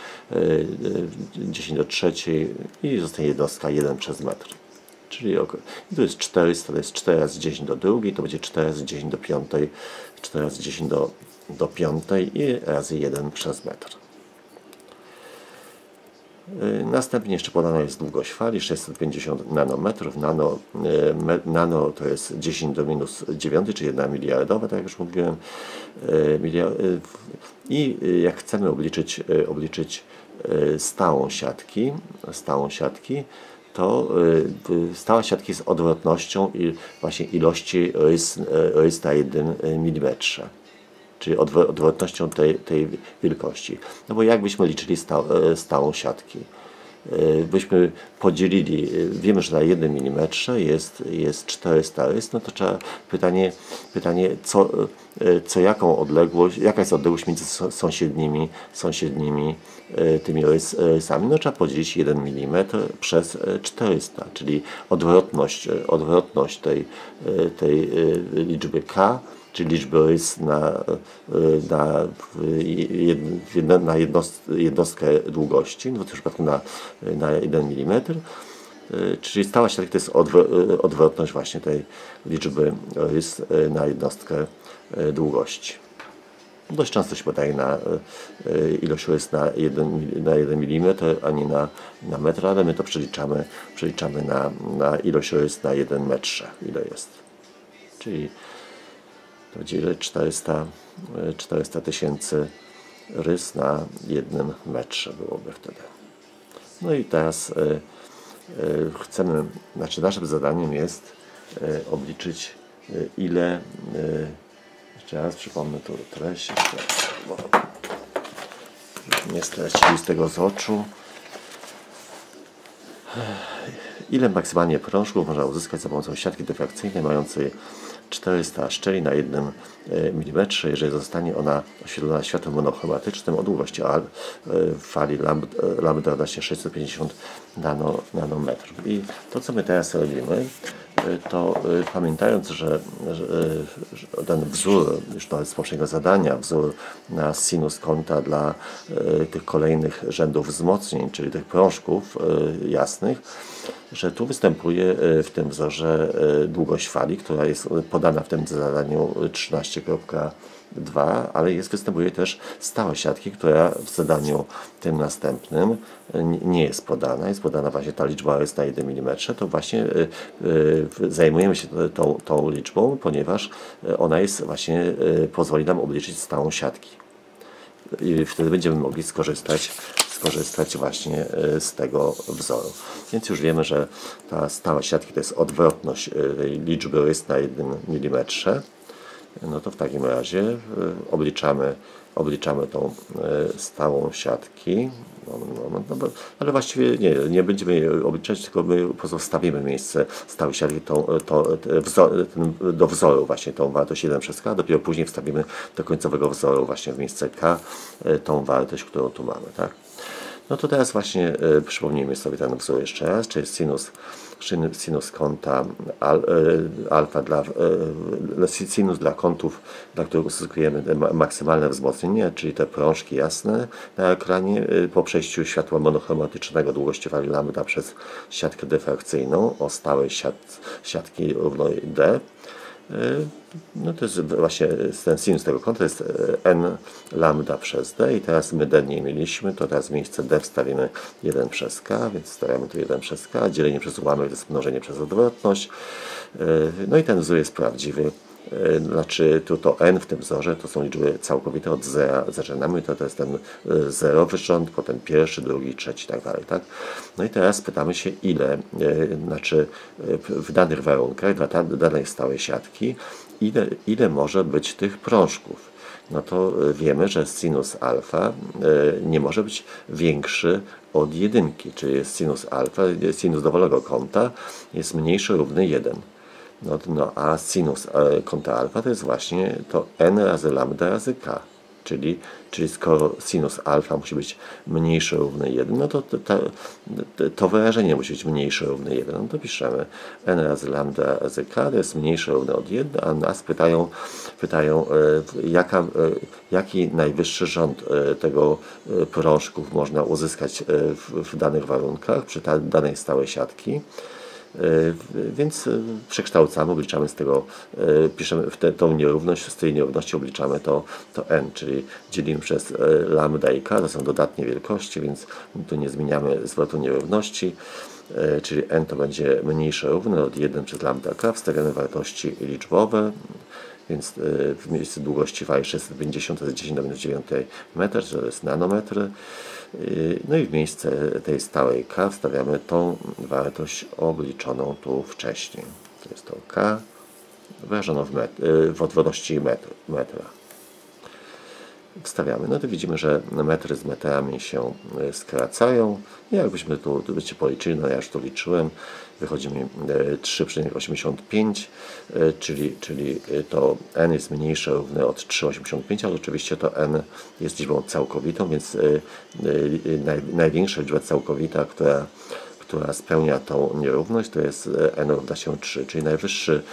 10 do 3 i zostanie jednostka 1 przez metr. Czyli i tu jest 400, to jest 4 razy 10 do drugiej, to będzie 4 razy 10 do 5, 4 razy 10 do 5 i razy 1 przez metr. Następnie jeszcze podana jest długość fali, 650 nanometrów. Nano to jest 10 do minus 9, czyli 1 miliardowa, tak jak już mówiłem. I jak chcemy obliczyć stałą siatki, to stała siatki jest odwrotnością właśnie ilości rys na 1 mm. Czyli odwrotnością tej wielkości. No bo jak byśmy liczyli stałą siatki? Byśmy podzielili, wiemy, że na 1 mm jest 400 rys, no to trzeba pytanie jaką odległość, jaka jest odległość między sąsiednimi tymi rysami? No trzeba podzielić 1 mm przez 400, czyli odwrotność tej liczby k, czyli liczby rys na jednostkę długości, no w tym przypadku na 1 mm, czyli stała siatka to jest odwrotność właśnie tej liczby rys na jednostkę długości. Dość często się podaje na ilość rys na 1 mm, a nie na metr, ale my to przeliczamy na ilość rys na 1 metrze, ile jest. Czyli to będzie 400 tysięcy rys na 1 metrze byłoby wtedy. No i teraz chcemy, znaczy naszym zadaniem jest obliczyć ile, jeszcze raz przypomnę tu treść, bo nie stracili z tego z oczu. Ile maksymalnie prążków można uzyskać za pomocą siatki dyfrakcyjnej mającej 400 szczeli na 1 mm, jeżeli zostanie ona oświetlona światłem monochromatycznym o długości fali lambda właśnie 650 nanometrów. I to, co my teraz robimy, to pamiętając, że ten wzór, już nawet z poprzedniego zadania, wzór na sinus kąta dla tych kolejnych rzędów wzmocnień, czyli tych prążków jasnych, że tu występuje w tym wzorze długość fali, która jest podana w tym zadaniu 13.2, ale występuje też stała siatki, która w zadaniu tym następnym nie jest podana. Jest podana właśnie ta liczba jest na 1 mm. To właśnie zajmujemy się tą liczbą, ponieważ ona jest właśnie, pozwoli nam obliczyć stałą siatki. I wtedy będziemy mogli skorzystać właśnie z tego wzoru. Więc już wiemy, że ta stała siatki to jest odwrotność tej liczby rys na 1 mm. No to w takim razie obliczamy tą stałą siatki. Ale właściwie nie będziemy jej obliczać, tylko my pozostawimy miejsce stałej siatki do wzoru, właśnie tą wartość 1 przez k, dopiero później wstawimy do końcowego wzoru właśnie w miejsce k tą wartość, którą tu mamy, tak? No to teraz właśnie przypomnijmy sobie ten wzór jeszcze raz, czyli sinus kąta alfa sinus dla kątów, dla których uzyskujemy maksymalne wzmocnienie, czyli te prążki jasne na ekranie po przejściu światła monochromatycznego długości fali lambda przez siatkę dyfrakcyjną o stałej siatki równej d. No to jest właśnie ten sinus tego kąta jest n lambda przez d i teraz my d nie mieliśmy, to teraz w miejsce d wstawimy 1 przez k, więc stawiamy tu 1 przez k, dzielenie przez ułamek to jest mnożenie przez odwrotność. No i ten wzór jest prawdziwy. Znaczy tu to n w tym wzorze to są liczby całkowite, od zera zaczynamy, to jest ten zerowy rząd, potem pierwszy, drugi, trzeci i tak dalej, tak? No i teraz pytamy się, ile, znaczy w danych warunkach dla danej stałej siatki, ile może być tych prążków. No to wiemy, że sinus alfa nie może być większy od jedynki, czyli sinus alfa, sinus dowolnego kąta jest mniejszy równy 1. No a sinus kąta alfa to jest właśnie to n razy lambda razy k. Czyli skoro sinus alfa musi być mniejszy równy 1, no to wyrażenie musi być mniejsze równy 1. No to piszemy n razy lambda razy k to jest mniejsze równe od 1, a nas pytają jaki najwyższy rząd tego prążków można uzyskać w danych warunkach przy danej stałej siatki. Więc przekształcamy, obliczamy z tego, piszemy tą nierówność, z tej nierówności obliczamy to n, czyli dzielimy przez lambda i k, to są dodatnie wielkości, więc tu nie zmieniamy zwrotu nierówności, czyli n to będzie mniejsze równe od 1 przez lambda k, wstawiamy wartości liczbowe, więc w miejscu długości fali 650 to jest 10 do minus 9 metr, to jest nanometry. No i w miejsce tej stałej k wstawiamy tą wartość obliczoną tu wcześniej. To jest to k wyrażono w odwrotności metra. Wstawiamy. No to widzimy, że metry z metrami się skracają. I jakbyśmy tu policzyli, no ja już to liczyłem, wychodzi mi 3,85, czyli to n jest mniejsze równe od 3,85, ale oczywiście to n jest liczbą całkowitą, więc największa liczba całkowita, która spełnia tą nierówność, to jest n równa się 3, czyli najwyższy,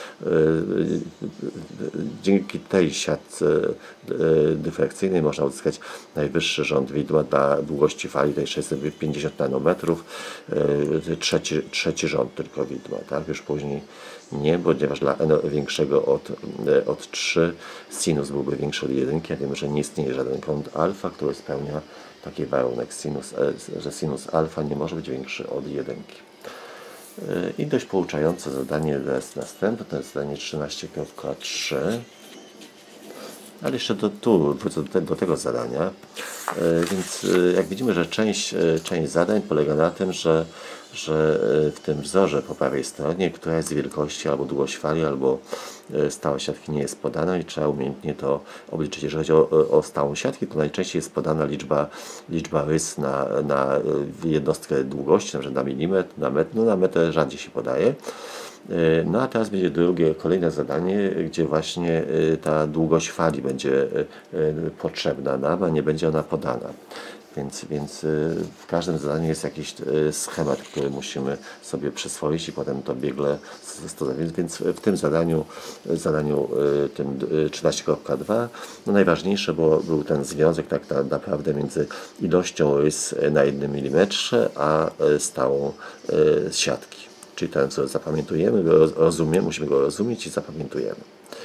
dzięki tej siatce dyfrakcyjnej można uzyskać najwyższy rząd widma dla długości fali, tej 650 nanometrów, trzeci rząd tylko widma, tak? Już później nie, ponieważ dla n większego od 3 sinus byłby większy od 1, a wiemy, że nie istnieje żaden kąt alfa, który spełnia taki warunek, że sinus alfa nie może być większy od 1. I dość pouczające zadanie jest następne, to jest zadanie 13.3. Ale jeszcze wrócę do tego zadania. Więc jak widzimy, że część zadań polega na tym, że w tym wzorze po prawej stronie któraś z wielkości albo długość fali, albo stała siatki nie jest podana i trzeba umiejętnie to obliczyć. Jeżeli chodzi o stałą siatkę, to najczęściej jest podana liczba rys na jednostkę długości, na przykład na milimetr, na metr. No na metr rzadziej się podaje. No a teraz będzie kolejne zadanie, gdzie właśnie ta długość fali będzie potrzebna nam, a nie będzie ona podana. Więc w każdym zadaniu jest jakiś schemat, który musimy sobie przyswoić i potem to biegle stosować. Więc w tym zadaniu tym 13.2 no najważniejsze był ten związek tak naprawdę między ilością rys na 1 mm a stałą siatki. Czyli ten wzór zapamiętujemy, musimy go rozumieć i zapamiętujemy.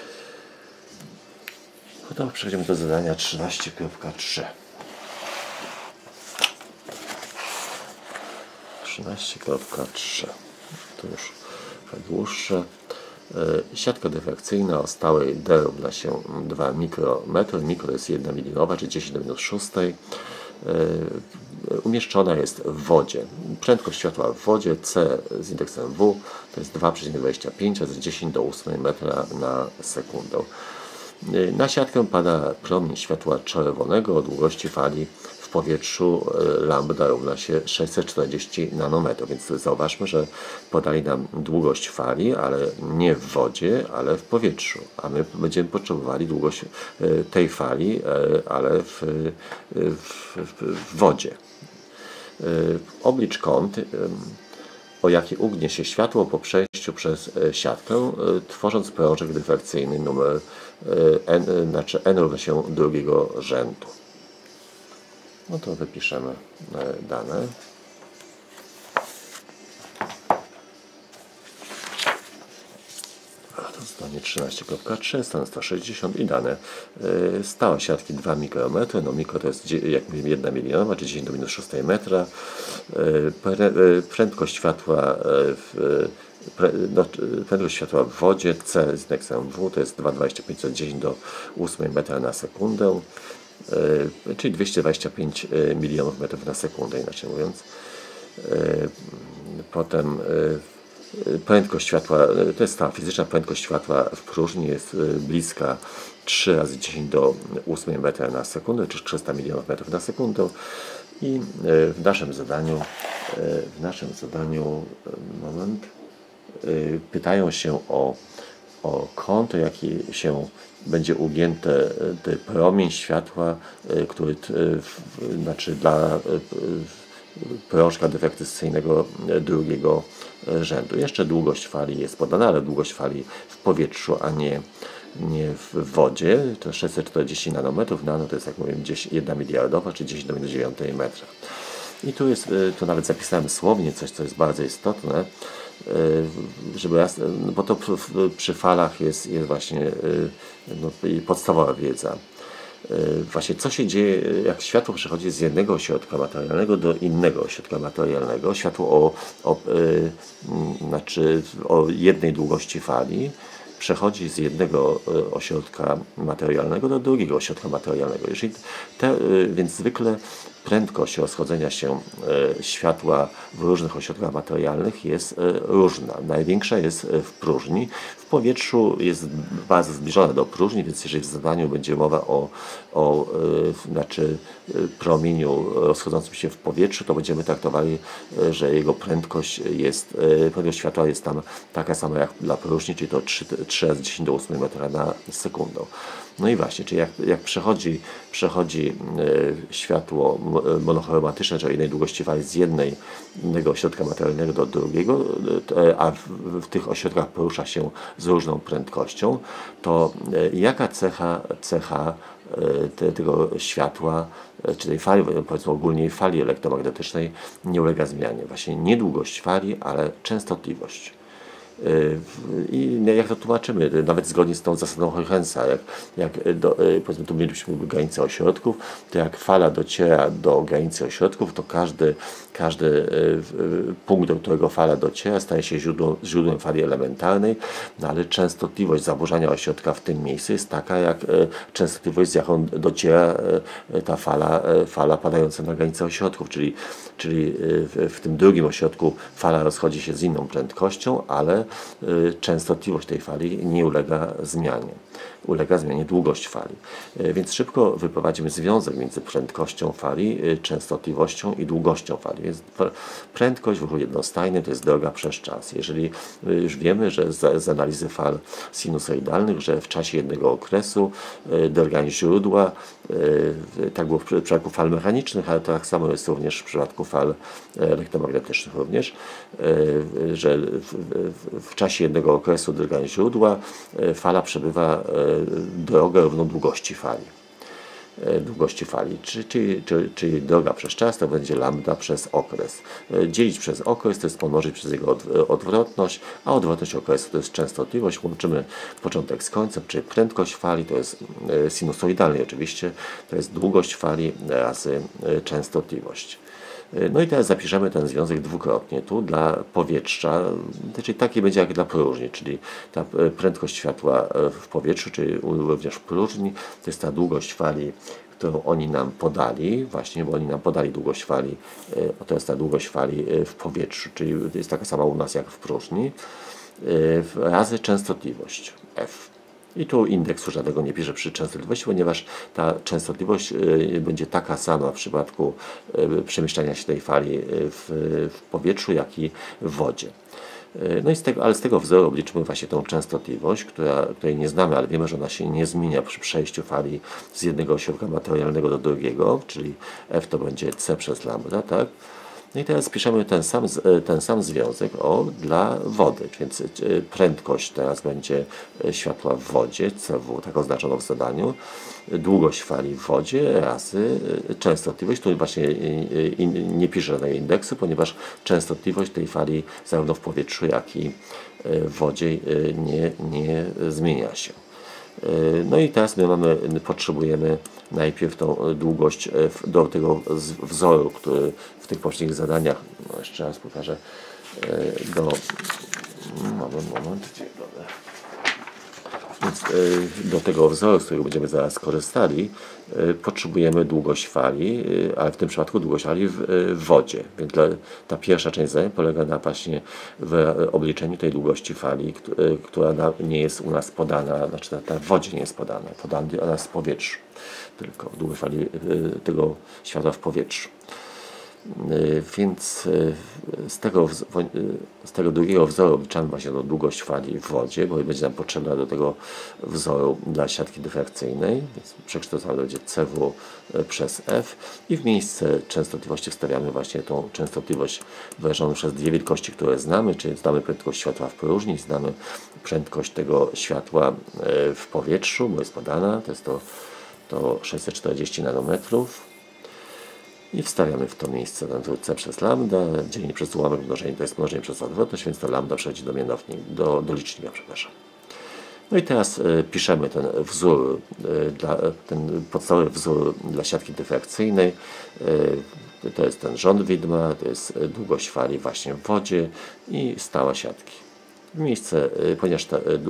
No to przechodzimy do zadania 13.3. 13.3. To już dłuższe. Siatka dyfrakcyjna o stałej D równa się 2 mikrometry. Mikro jest 1 milionowa, czyli 10 do minus 6. Umieszczona jest w wodzie. Prędkość światła w wodzie C z indeksem W to jest 2,25 razy 10 do 8 metra na sekundę. Na siatkę pada promień światła czerwonego o długości fali w powietrzu lambda równa się 640 nanometrów. Więc zauważmy, że podali nam długość fali, ale nie w wodzie, ale w powietrzu. A my będziemy potrzebowali długość tej fali, ale w wodzie. Oblicz kąt, o jaki ugnie się światło po przejściu przez siatkę, tworząc prążek dyfrakcyjny numer n równa się drugiego rzędu. No to wypiszemy dane. To zdanie 13.3, stan 160 i dane. Stała siatki 2 mikrometry, no mikro to jest jak mówimy 1 milionowa, czyli 10 do minus 6 metra. Prędkość światła prędkość światła w wodzie C z indeksem W to jest 2,25 razy 10 do 8 metra na sekundę, czyli 225 milionów metrów na sekundę, inaczej mówiąc. Potem prędkość światła, to jest ta fizyczna prędkość światła w próżni jest bliska 3 razy 10 do 8 metra na sekundę, czyli 300 milionów metrów na sekundę. I w naszym zadaniu pytają się o kąt, jaki się będzie ugięte promień światła, który znaczy dla prążka dyfrakcyjnego drugiego rzędu. Jeszcze długość fali jest podana, ale długość fali w powietrzu, a nie w wodzie. To 640 nanometrów. Nano to jest, jak mówię, 1 miliardowa, czy 10 do minus 9 metra. I tu jest, to nawet zapisałem słownie coś, co jest bardzo istotne, żeby bo to przy falach jest właśnie podstawowa wiedza. Właśnie co się dzieje, jak światło przechodzi z jednego ośrodka materialnego do innego ośrodka materialnego. Światło o jednej długości fali przechodzi z jednego ośrodka materialnego do drugiego ośrodka materialnego. Więc zwykle prędkość rozchodzenia się światła w różnych ośrodkach materialnych jest różna. Największa jest w próżni. W powietrzu jest bardzo zbliżona do próżni, więc jeżeli w zadaniu będzie mowa o promieniu rozchodzącym się w powietrzu, to będziemy traktowali, że jego prędkość światła jest tam taka sama jak dla próżni, czyli to 3 razy 10 do 8 metra na sekundę. No i właśnie, czyli jak przechodzi światło monochromatyczne, czyli jednej długości fali z jednego ośrodka materialnego do drugiego, a w tych ośrodkach porusza się z różną prędkością, to jaka cecha tego światła, czy tej fali, powiedzmy ogólnie fali elektromagnetycznej, nie ulega zmianie? Właśnie nie długość fali, ale częstotliwość. I jak to tłumaczymy, nawet zgodnie z tą zasadą Huygensa, powiedzmy tu mieliśmy granicę ośrodków, to jak fala dociera do granicy ośrodków, to każdy punkt, do którego fala dociera, staje się źródłem fali elementarnej, no ale częstotliwość zaburzenia ośrodka w tym miejscu jest taka, jak częstotliwość, z jaką dociera ta fala padająca na granicę ośrodków, czyli w tym drugim ośrodku fala rozchodzi się z inną prędkością, ale częstotliwość tej fali nie ulega zmianie. Ulega zmianie długość fali. Więc szybko wyprowadzimy związek między prędkością fali, częstotliwością i długością fali. Więc prędkość w ruchu jednostajnym to jest droga przez czas. Jeżeli już wiemy, że z analizy fal sinusoidalnych, że w czasie jednego okresu droga źródła, tak było w przypadku fal mechanicznych, ale to tak samo jest również w przypadku fal elektromagnetycznych również, że w czasie jednego okresu droga źródła fala przebywa drogę równą długości fali. Czyli droga przez czas to będzie lambda przez okres. Dzielić przez okres to jest pomnożyć przez jego odwrotność, a odwrotność okresu to jest częstotliwość. Łączymy początek z końcem, czyli prędkość fali, to jest sinusoidalnie oczywiście, to jest długość fali razy częstotliwość. No i teraz zapiszemy ten związek dwukrotnie tu dla powietrza, czyli taki będzie jak dla próżni, czyli ta prędkość światła w powietrzu, czyli również w próżni, to jest ta długość fali, którą oni nam podali, właśnie, bo oni nam podali długość fali, to jest ta długość fali w powietrzu, czyli jest taka sama u nas jak w próżni, razy częstotliwość F. I tu indeksu żadnego nie piszę przy częstotliwości, ponieważ ta częstotliwość będzie taka sama w przypadku przemieszczania się tej fali w powietrzu, jak i w wodzie. No i z tego wzoru obliczymy właśnie tą częstotliwość, której nie znamy, ale wiemy, że ona się nie zmienia przy przejściu fali z jednego ośrodka materialnego do drugiego, czyli F to będzie C przez lambda, tak? No i teraz piszemy ten sam związek dla wody, więc prędkość teraz będzie światła w wodzie, CW, tak oznaczono w zadaniu, długość fali w wodzie razy częstotliwość, tu właśnie nie piszę żadnego indeksu, ponieważ częstotliwość tej fali zarówno w powietrzu, jak i w wodzie nie zmienia się. No i teraz potrzebujemy najpierw tą długość do tego wzoru, który w tych poprzednich zadaniach, no jeszcze raz pokażę, więc do tego wzoru, z którego będziemy zaraz korzystali, potrzebujemy długość fali, ale w tym przypadku długość fali w wodzie. Więc ta pierwsza część zadania polega na właśnie obliczeniu tej długości fali, która nie jest u nas podana, znaczy ta w wodzie nie jest podana ona jest w powietrzu, tylko długość fali tego światła w powietrzu. Więc z tego drugiego wzoru obliczamy właśnie długość fali w wodzie, bo będzie nam potrzebna do tego wzoru dla siatki dyfrakcyjnej, więc przekształcamy będzie CW przez F i w miejsce częstotliwości wstawiamy właśnie tą częstotliwość wyrażoną przez dwie wielkości, które znamy, czyli znamy prędkość światła w próżni, znamy prędkość tego światła w powietrzu, bo jest podana, to jest to 640 nanometrów. I wstawiamy w to miejsce ten C przez lambda, dzielenie przez ułamek mnożenie, to jest mnożenie przez odwrotność, więc to lambda przechodzi do licznika, przepraszam. No i teraz piszemy ten wzór, ten podstawowy wzór dla siatki dyfrakcyjnej. To jest ten rząd widma, to jest długość fali właśnie w wodzie i stała siatki. Miejsce, ponieważ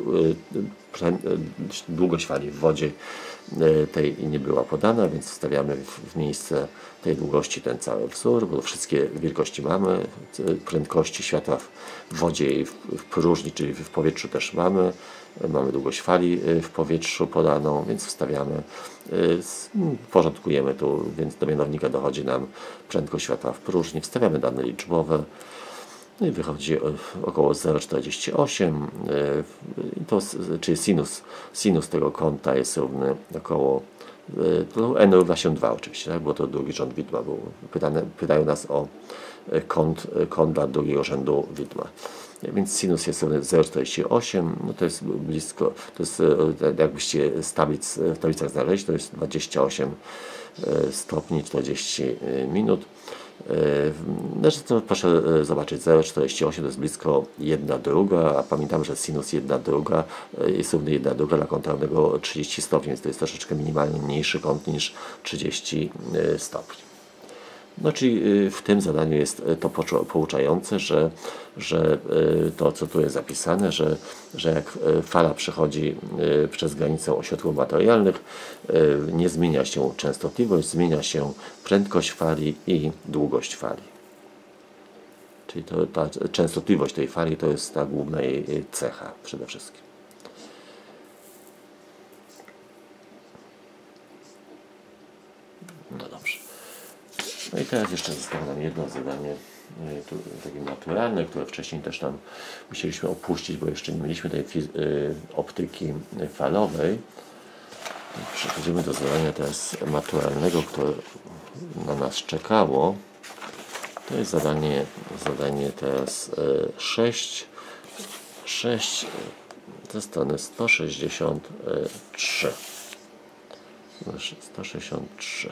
długość fali w wodzie tej nie była podana, więc wstawiamy w miejsce tej długości ten cały wzór, bo wszystkie wielkości mamy, prędkości światła w wodzie i w próżni, czyli w powietrzu też mamy długość fali w powietrzu podaną, więc wstawiamy, porządkujemy tu, więc do mianownika dochodzi nam prędkość światła w próżni, wstawiamy dane liczbowe, no i wychodzi około 0,48, czyli sinus tego kąta jest równy około n równa się 2 oczywiście, tak? Bo to drugi rząd widma był. Pytają nas o kąt dla drugiego rzędu widma. Więc sinus jest równy 0,48, no to jest blisko, to jest jakbyście w tablicach znaleźli, to jest 28 stopni 40 minut. Znaczy, to proszę zobaczyć, 0,48 to jest blisko 1/2, a pamiętam, że sinus 1/2 jest równy 1/2 dla kąta równego 30 stopni, więc to jest troszeczkę minimalnie mniejszy kąt niż 30 stopni. No, czyli w tym zadaniu jest to pouczające, że to, co tu jest zapisane, że jak fala przechodzi przez granicę ośrodków materialnych, nie zmienia się częstotliwość, zmienia się prędkość fali i długość fali. Czyli ta częstotliwość tej fali to jest ta główna jej cecha przede wszystkim. No dobrze. No i teraz jeszcze zostało nam jedno zadanie takie naturalne, które wcześniej też nam musieliśmy opuścić, bo jeszcze nie mieliśmy tej optyki falowej. Przechodzimy do zadania teraz maturalnego, które na nas czekało. To jest zadanie teraz 6 ze strony 163. 163.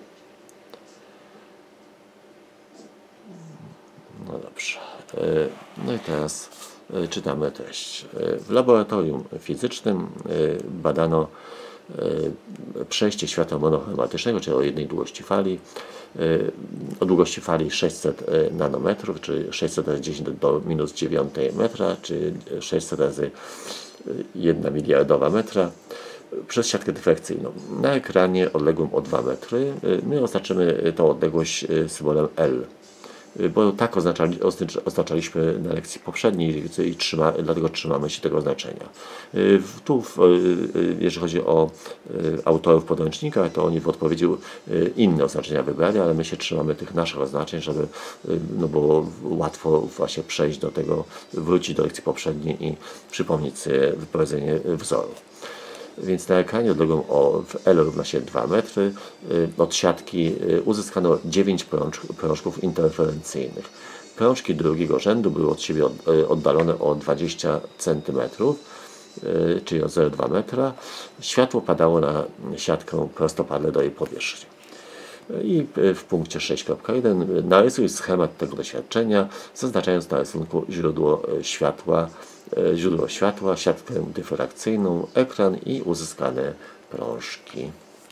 No dobrze. No i teraz czytamy treść. W laboratorium fizycznym badano przejście światła monochromatycznego, czyli o jednej długości fali, o długości fali 600 nanometrów, czyli 600 razy 10 do minus 9 metra, czyli 600 razy 1 miliardowa metra, przez siatkę dyfrakcyjną. Na ekranie odległym o 2 metry my oznaczymy tą odległość symbolem L, bo tak oznaczaliśmy na lekcji poprzedniej i dlatego trzymamy się tego oznaczenia. Tu, jeżeli chodzi o autorów podręcznika, to oni w odpowiedzi inne oznaczenia wybrali, ale my się trzymamy tych naszych oznaczeń, żeby było łatwo właśnie przejść do tego, wrócić do lekcji poprzedniej i przypomnieć sobie wyprowadzenie wzoru. Więc na ekranie odległym w L równa się 2 metry od siatki uzyskano 9 prążków interferencyjnych. Prążki drugiego rzędu były od siebie oddalone o 20 cm, czyli o 0,2 metra. Światło padało na siatkę prostopadle do jej powierzchni. I w punkcie 6.1 narysuj schemat tego doświadczenia, zaznaczając na rysunku źródło światła, siatkę dyfrakcyjną, ekran i uzyskane prążki.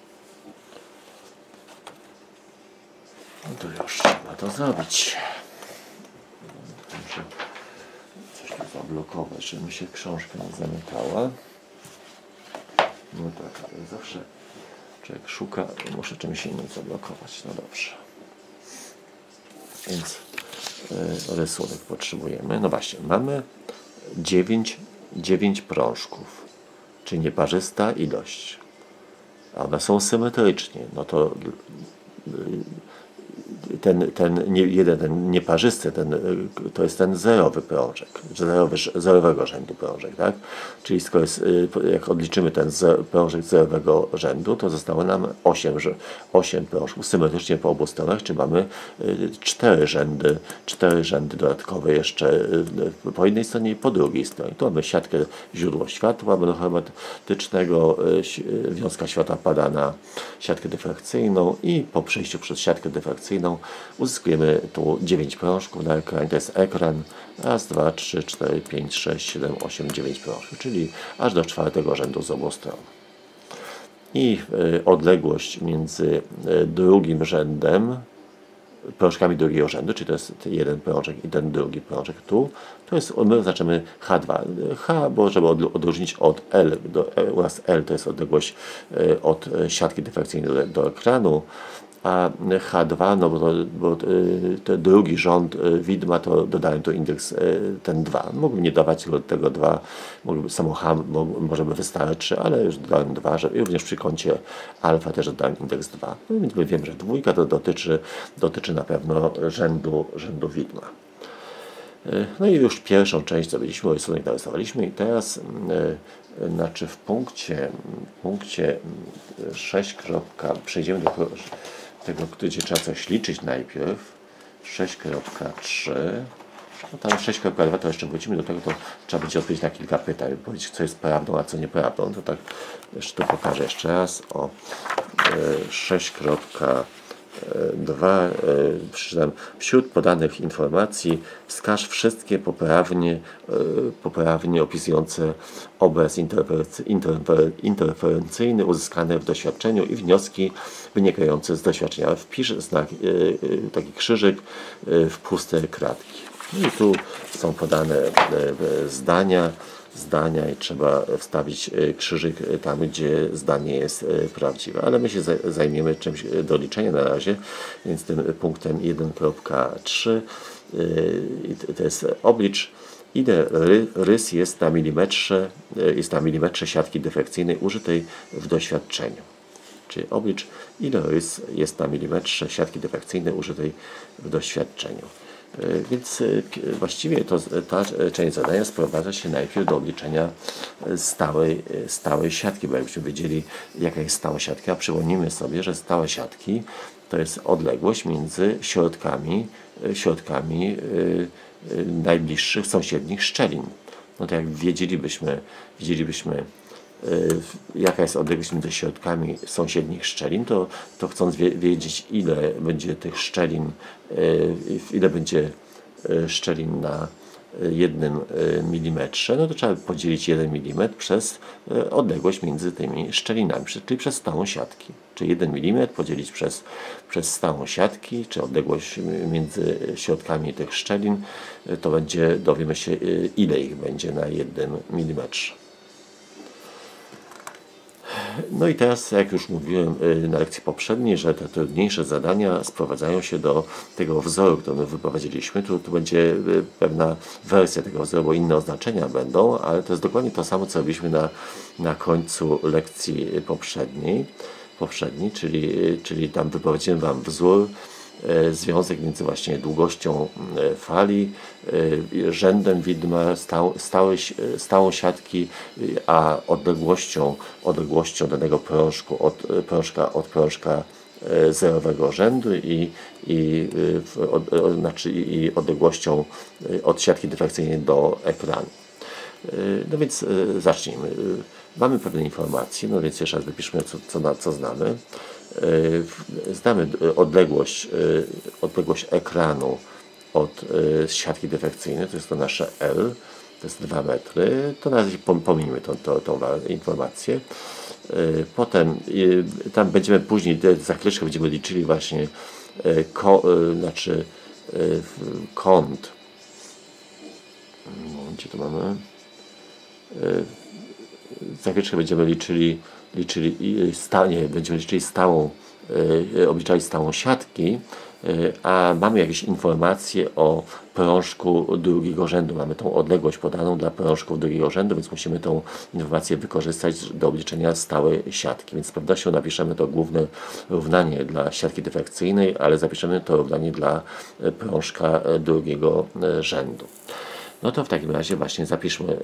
No to już trzeba to zrobić. Muszę coś tu zablokować, żeby mi się książka nie zamykała. No tak, ale zawsze człowiek szuka, muszę czymś innym zablokować. No dobrze. Więc rysunek potrzebujemy. No właśnie, mamy 9 prążków, czyli nieparzysta ilość. A one są symetrycznie. No to ten nieparzysty, to jest ten zerowy prążek, zerowego rzędu prążek, tak? Czyli skoro jest, jak odliczymy ten prążek zerowego rzędu, to zostało nam 8 prążków symetrycznie po obu stronach, czyli mamy 4 rzędy dodatkowe jeszcze po jednej stronie i po drugiej stronie. Tu mamy siatkę źródło światła monochromatycznego, wiązka światła pada na siatkę dyfrakcyjną i po przejściu przez siatkę dyfrakcyjną uzyskujemy tu 9 prążków na ekranie. To jest ekran. Raz, 2, 3, 4, 5, 6, 7, 8, 9 prążków, czyli aż do 4 rzędu z obu stron. I odległość między drugim rzędem, prążkami drugiego rzędu, czyli to jest jeden prążek i ten drugi prążek tu, to jest, my oznaczamy H2. H, bo żeby odróżnić od L, u nas L to jest odległość od siatki dyfrakcyjnej do ekranu, a H2, no bo ten drugi rząd widma, to dodałem tu indeks ten 2. Mógłbym nie dawać tego 2, samo H może by wystarczy, ale już dodałem 2, że również przy kącie alfa też dodałem indeks 2. No więc my wiemy, że dwójka to dotyczy na pewno rzędu widma. No i już pierwszą część zrobiliśmy, rysunek narysowaliśmy i teraz znaczy w punkcie 6. Przejdziemy do tego, gdzie trzeba coś liczyć najpierw. 6.3. No tam 6.2 to jeszcze wrócimy do tego, to trzeba będzie odpowiedzieć na kilka pytań, powiedzieć, co jest prawdą, a co nieprawdą. To tak jeszcze tu pokażę jeszcze raz. O 6.3 2. Przeczytam. Wśród podanych informacji wskaż wszystkie poprawnie opisujące obraz interferencyjny uzyskany w doświadczeniu i wnioski wynikające z doświadczenia. Wpisz znak, taki krzyżyk w puste kratki. No i tu są podane zdania i trzeba wstawić krzyżyk tam, gdzie zdanie jest prawdziwe. Ale my się zajmiemy czymś do liczenia na razie, więc tym punktem 1.3 to jest oblicz, ile rys jest na milimetrze siatki difrakcyjnej użytej w doświadczeniu. Czyli oblicz, ile rys jest na milimetrze siatki difrakcyjnej użytej w doświadczeniu. Więc właściwie ta część zadania sprowadza się najpierw do obliczenia stałej siatki, bo jakbyśmy wiedzieli, jaka jest stała siatka, przypomnijmy sobie, że stałe siatki to jest odległość między środkami najbliższych sąsiednich szczelin. No to jak widzielibyśmy jaka jest odległość między środkami sąsiednich szczelin, to chcąc wiedzieć, ile będzie tych szczelin, ile będzie szczelin na 1 milimetrze, no to trzeba podzielić 1 mm przez odległość między tymi szczelinami, czyli przez stałą siatki. Czyli 1 mm podzielić przez stałą siatki, czy odległość między środkami tych szczelin, to dowiemy się, ile ich będzie na 1 mm. No i teraz, jak już mówiłem na lekcji poprzedniej, że te trudniejsze zadania sprowadzają się do tego wzoru, który my wyprowadziliśmy. Tu będzie pewna wersja tego wzoru, bo inne oznaczenia będą, ale to jest dokładnie to samo, co robiliśmy na końcu lekcji poprzedniej, czyli tam wyprowadziłem Wam wzór, związek między właśnie długością fali, rzędem widma, stałą siatki, a odległością danego prążku od prążka zerowego rzędu i odległością od siatki difrakcyjnej do ekranu. No więc zacznijmy. Mamy pewne informacje, no więc jeszcze raz wypiszmy, co znamy. Znamy odległość ekranu od siatki difrakcyjnej, to jest to nasze L, to jest 2 metry, to na razie pomijmy tą informację. Potem tam będziemy później, za chwileczkę będziemy liczyli właśnie kąt. Gdzie to mamy? Za chwileczkę będziemy obliczali stałą siatki, a mamy jakieś informacje o prążku drugiego rzędu. Mamy tą odległość podaną dla prążków drugiego rzędu, więc musimy tą informację wykorzystać do obliczenia stałej siatki. Więc z pewnością napiszemy to główne równanie dla siatki difrakcyjnej, ale zapiszemy to równanie dla prążka drugiego rzędu. No to w takim razie właśnie zapiszmy.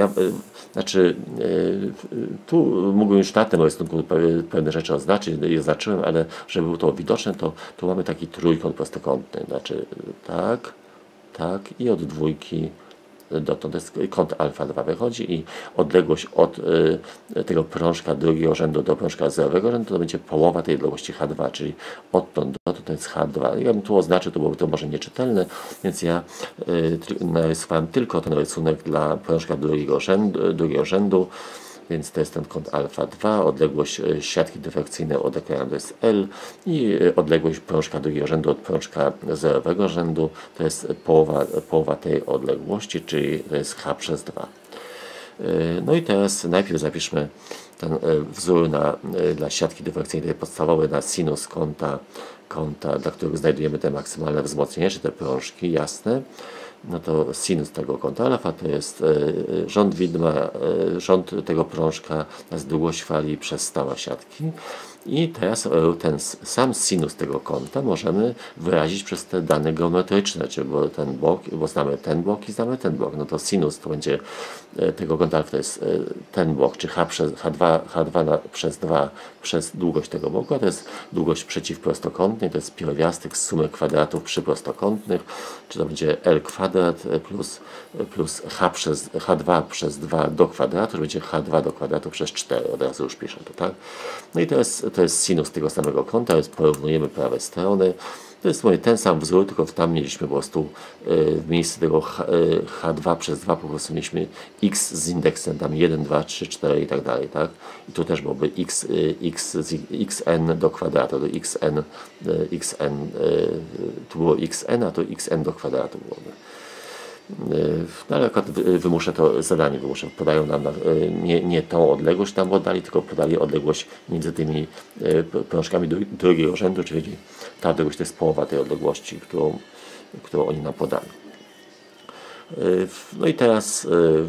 Tu mógłbym już na tym rysunku pewne rzeczy oznaczyć, je oznaczyłem, ale żeby było to widoczne, to tu mamy taki trójkąt prostokątny. Znaczy tak i od dwójki dotąd. To jest kąt alfa 2 wychodzi i odległość od tego prążka drugiego rzędu do prążka zerowego rzędu to będzie połowa tej odległości H2, czyli odtąd dotąd to jest H2. Ja bym tu oznaczył, to byłoby to może nieczytelne, więc ja narysowałem tylko ten rysunek dla prążka drugiego rzędu, więc to jest ten kąt alfa 2, odległość siatki difrakcyjnej od ekranu to jest L i odległość prążka drugiego rzędu od prążka zerowego rzędu to jest połowa tej odległości, czyli to jest H przez 2. No i teraz najpierw zapiszmy ten wzór dla siatki difrakcyjnej podstawowy na sinus kąta, dla którego znajdujemy te maksymalne wzmocnienie, czy te prążki jasne. No to sinus tego kąta alfa to jest rząd widma, rząd tego prążka, to jest długość fali przez stałe siatki. I teraz ten sam sinus tego kąta możemy wyrazić przez te dane geometryczne, czyli bo znamy ten blok i znamy ten blok. No to sinus to będzie tego kąta alfa to jest ten blok, czy H2 przez 2 przez długość tego bloku, a to jest długość przeciwprostokątnej, to jest pierwiastek z sumy kwadratów przyprostokątnych, czy to będzie L kwadrat plus H2 przez 2 do kwadratu, to będzie H2 do kwadratu przez 4, od razu już piszę to, tak? No i teraz to jest sinus tego samego kąta, więc porównujemy prawe strony. To jest ten sam wzór, tylko tam mieliśmy po prostu w miejscu tego H2 przez 2 po prostu mieliśmy x z indeksem tam 1, 2, 3, 4 i tak dalej, tak? I tu też byłoby xn do kwadratu, do xn, tu było xn, a tu xn do kwadratu byłoby. No ale akurat zadanie wymuszę. Podają nam nie tą odległość tam podali, tylko podali odległość między tymi prążkami drugiego rzędu, czyli ta odległość to jest połowa tej odległości, którą oni nam podali. No i teraz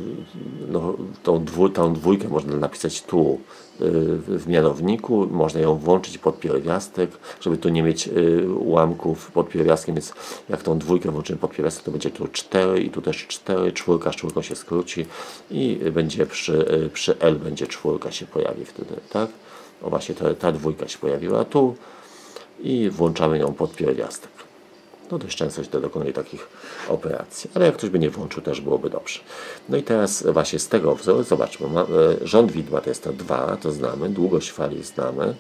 tą dwójkę można napisać tu w mianowniku, można ją włączyć pod pierwiastek, żeby tu nie mieć ułamków pod pierwiastkiem, więc jak tą dwójkę włączymy pod pierwiastek, to będzie tu 4 i tu też 4, czwórka z czwórką się skróci i będzie przy L będzie czwórka się pojawi wtedy, tak? O właśnie ta dwójka się pojawiła tu i włączamy ją pod pierwiastek. No dość często się dokonuje takich operacji, ale jak ktoś by nie włączył, też byłoby dobrze. No i teraz właśnie z tego wzoru, zobaczmy, rząd widma to jest to 2, to znamy, długość fali znamy,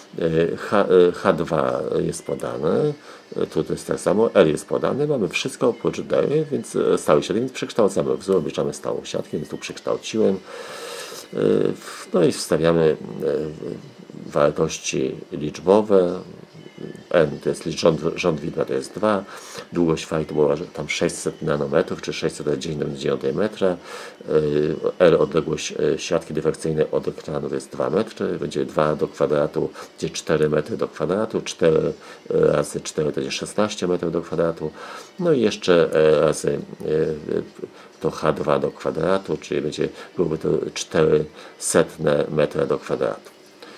H2 jest podane, tu to jest tak samo, L jest podane, mamy wszystko oprócz D, więc stały siatki, więc przekształcamy wzór, obliczamy stałą siatkę, więc tu przekształciłem. No i wstawiamy wartości liczbowe. N to jest rząd widma to jest 2, długość fali to była tam 600 nanometrów, czy 600,9 metra, L odległość siatki dyfrakcyjnej od ekranu to jest 2 metry, będzie 2 do kwadratu, gdzie 4 metry do kwadratu, 4 razy 4 to będzie 16 metrów do kwadratu, no i jeszcze razy to H2 do kwadratu, czyli byłoby to 400 metra do kwadratu.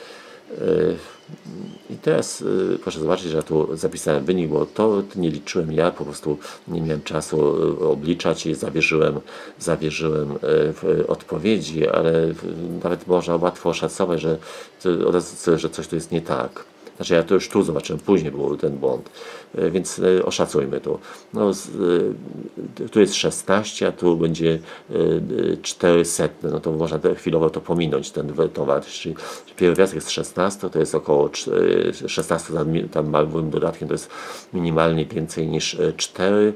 I teraz proszę zobaczyć, że ja tu zapisałem wynik, bo to nie liczyłem ja, po prostu nie miałem czasu obliczać i zawierzyłem w odpowiedzi, ale nawet można łatwo oszacować, że coś tu jest nie tak. Znaczy ja to już tu zobaczyłem, później był ten błąd, więc oszacujmy tu. No, tu jest 16, a tu będzie 400, no to można chwilowo to pominąć, tą wartość, czyli pierwiastek jest 16, to jest około 16, tam małym dodatkiem to jest minimalnie więcej niż 4.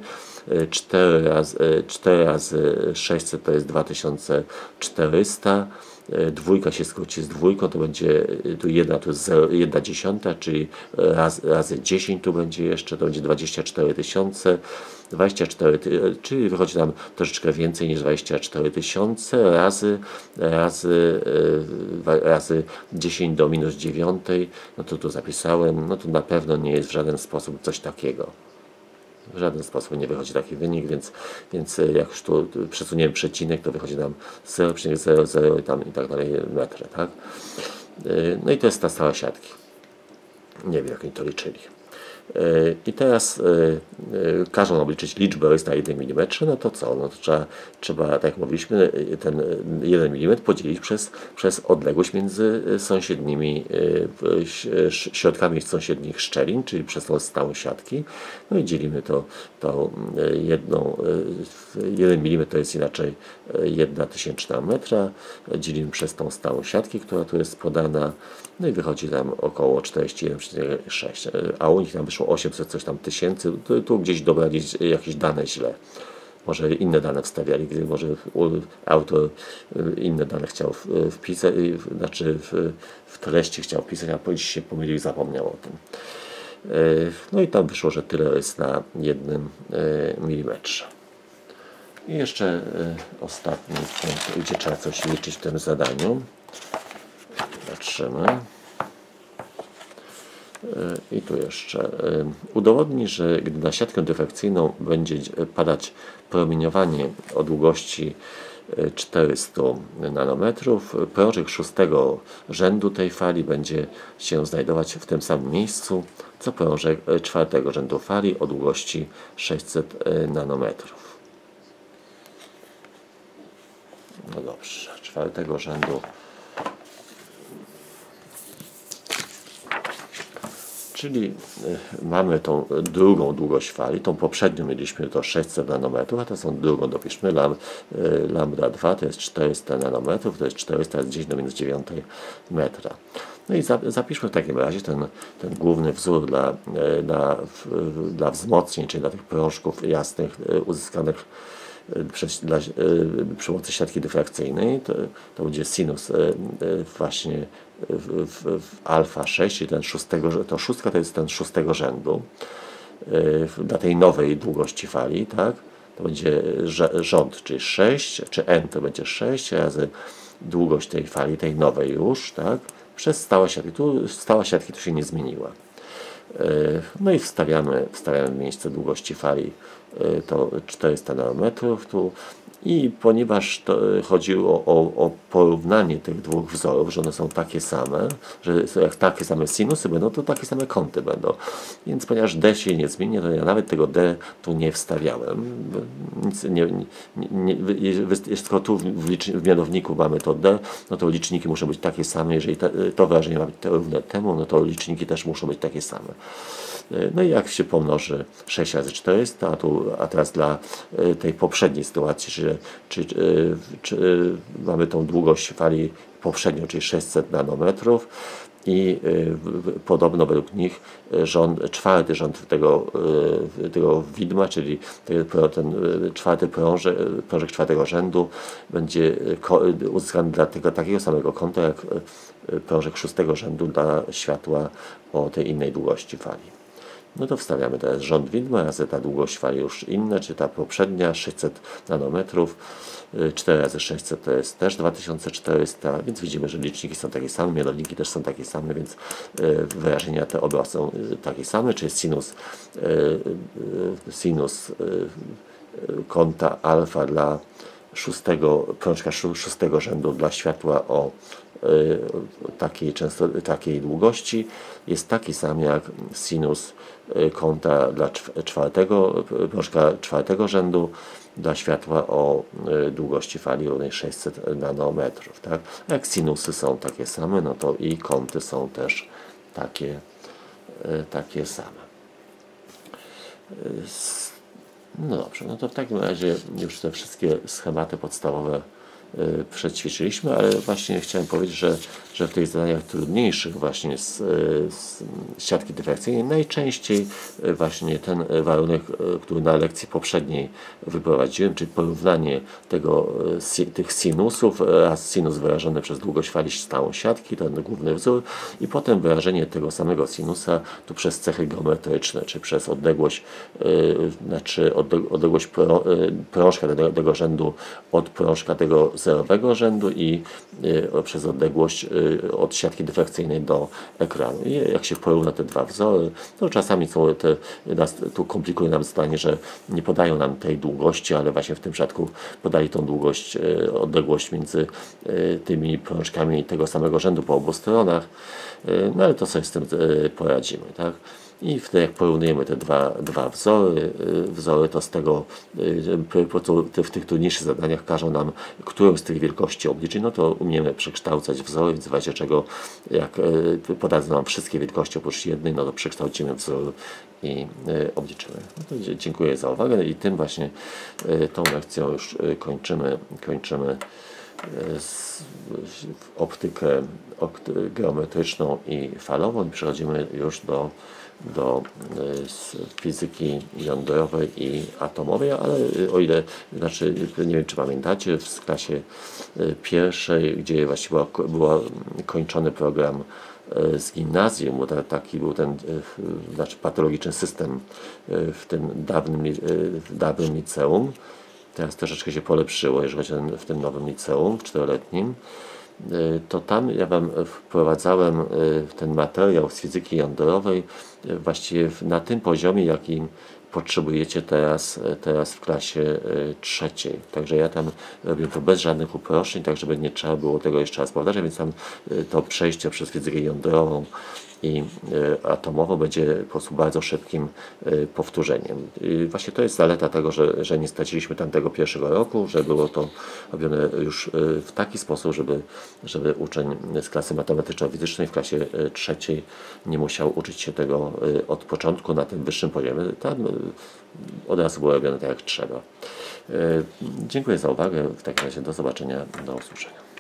4 razy 600 to jest 2400. Dwójka się skróci z dwójką, to będzie tu 1, tu jest 1/10, czyli razy 10 tu będzie jeszcze, to będzie 24 000, 24, czyli wychodzi nam troszeczkę więcej niż 24 000 razy 10 do minus 9, no to tu zapisałem, no to na pewno nie jest w żaden sposób coś takiego. W żaden sposób nie wychodzi taki wynik, więc jak już tu przesuniemy przecinek, to wychodzi nam 0,00 i tak dalej metry, tak? No i to jest ta stała siatki. Nie wiem, jak oni to liczyli. I teraz każą obliczyć liczbę jest na 1 mm, no to co? No to trzeba, tak jak mówiliśmy, ten 1 mm podzielić przez odległość między sąsiednimi środkami sąsiednich szczelin, czyli przez tą stałą siatki. No i dzielimy to 1 mm to jest inaczej 1/1000 metra, dzielimy przez tą stałą siatkę, która tu jest podana, no i wychodzi tam około 41,6, a u nich tam wyszło 800 coś tam tysięcy, tu gdzieś dobrali jakieś dane źle. Może inne dane wstawiali, gdy może autor inne dane chciał wpisać, znaczy w treści chciał wpisać, a później się pomylił i zapomniał o tym. No i tam wyszło, że tyle jest na 1 mm. I jeszcze ostatni punkt, gdzie trzeba coś liczyć w tym zadaniu. Patrzymy. I tu jeszcze udowodni, że gdy na siatkę dyfrakcyjną będzie padać promieniowanie o długości 400 nanometrów, prążek 6. rzędu tej fali będzie się znajdować w tym samym miejscu, co prążek 4. rzędu fali o długości 600 nanometrów. No dobrze, 4. rzędu. Czyli mamy tą drugą długość fali, tą poprzednią mieliśmy to 600 nanometrów, a to są drugą dopiszmy, lambda 2 to jest 400 nanometrów, to jest 400 razy 10 do minus 9 metra. No i zapiszmy w takim razie ten główny wzór dla wzmocnień, czyli dla tych prążków jasnych uzyskanych przy pomocy siatki dyfrakcyjnej. To będzie sinus właśnie w alfa 6, czyli to szóstka to jest ten szóstego rzędu dla tej nowej długości fali, tak? To będzie rząd, czyli 6, czy n to będzie 6 razy długość tej fali, tej nowej już, tak? Przez stałe siatki. Tu stała siatki tu się nie zmieniła. No i wstawiamy w miejsce długości fali to 400 nanometrów tu. I ponieważ chodzi o porównanie tych dwóch wzorów, że one są takie same, że jak takie same sinusy będą, to takie same kąty będą. Więc ponieważ d się nie zmieni, to ja nawet tego d tu nie wstawiałem. Nic tylko tu w mianowniku mamy to d, no to liczniki muszą być takie same. Jeżeli to wyrażenie ma być równe temu, no to liczniki też muszą być takie same. No i jak się pomnoży 6 razy 400, a teraz dla tej poprzedniej sytuacji, mamy tą długość fali poprzednią, czyli 600 nanometrów i podobno według nich czwarty rząd tego widma, czyli ten czwarty prążek czwartego rzędu będzie uzyskany dla tego takiego samego kąta jak prążek szóstego rzędu dla światła o tej innej długości fali. No to wstawiamy teraz rząd widma razy ta długość fali już inna, czy ta poprzednia 600 nanometrów, 4 razy 600 to jest też 2400, więc widzimy, że liczniki są takie same, mianowniki też są takie same, więc wyrażenia te oba są takie same, czyli sinus kąta alfa dla prążka szóstego rzędu dla światła o takiej długości jest taki sam jak sinus kąta dla prążka czwartego rzędu dla światła o długości fali równej 600 nanometrów. Tak? Jak sinusy są takie same, no to i kąty są też takie same. No dobrze, no to w takim razie już te wszystkie schematy podstawowe przećwiczyliśmy, ale właśnie chciałem powiedzieć, że w tych zadaniach trudniejszych właśnie z siatki dyfrakcyjnej najczęściej właśnie ten warunek, który na lekcji poprzedniej wyprowadziłem, czyli porównanie tych sinusów raz sinus wyrażony przez długość fali stałą siatki, ten główny wzór i potem wyrażenie tego samego sinusa tu przez cechy geometryczne, czy przez odległość, odległość prążka tego rzędu od prążka tego zerowego rzędu i przez odległość od siatki dyfrakcyjnej do ekranu. I jak się porówna te dwa wzory, to czasami tu komplikuje nam zdanie, że nie podają nam tej długości, ale właśnie w tym przypadku podali tą długość, odległość między tymi prążkami tego samego rzędu po obu stronach, no ale to sobie z tym poradzimy, tak? I wtedy jak porównujemy te dwa wzory, to z tego w tych trudniejszych zadaniach każą nam, którą z tych wielkości obliczyć, no to umiemy przekształcać wzory, więc w razie czego jak podadzą nam wszystkie wielkości oprócz jednej, no to przekształcimy wzór i obliczymy. No to dziękuję za uwagę i tym właśnie tą lekcją już kończymy optykę geometryczną i falową i przechodzimy już do fizyki jądrowej i atomowej, ale o ile, nie wiem czy pamiętacie, w klasie pierwszej, gdzie właściwie był kończony program z gimnazjum, bo taki był ten patologiczny system w tym dawnym liceum. Teraz troszeczkę się polepszyło, jeżeli chodzi w tym nowym liceum, 4-letnim. To tam ja Wam wprowadzałem ten materiał z fizyki jądrowej właściwie na tym poziomie, jakim potrzebujecie teraz w klasie trzeciej. Także ja tam robię to bez żadnych uproszczeń, tak żeby nie trzeba było tego jeszcze raz powtarzać, więc tam to przejście przez fizykę jądrową i atomową będzie po prostu bardzo szybkim powtórzeniem. I właśnie to jest zaleta tego, że nie straciliśmy tamtego pierwszego roku, że było to robione już w taki sposób, żeby uczeń z klasy matematyczno-fizycznej w klasie trzeciej nie musiał uczyć się tego od początku na tym wyższym poziomie. Tam od razu było robione tak jak trzeba. Dziękuję za uwagę. W takim razie do zobaczenia, do usłyszenia.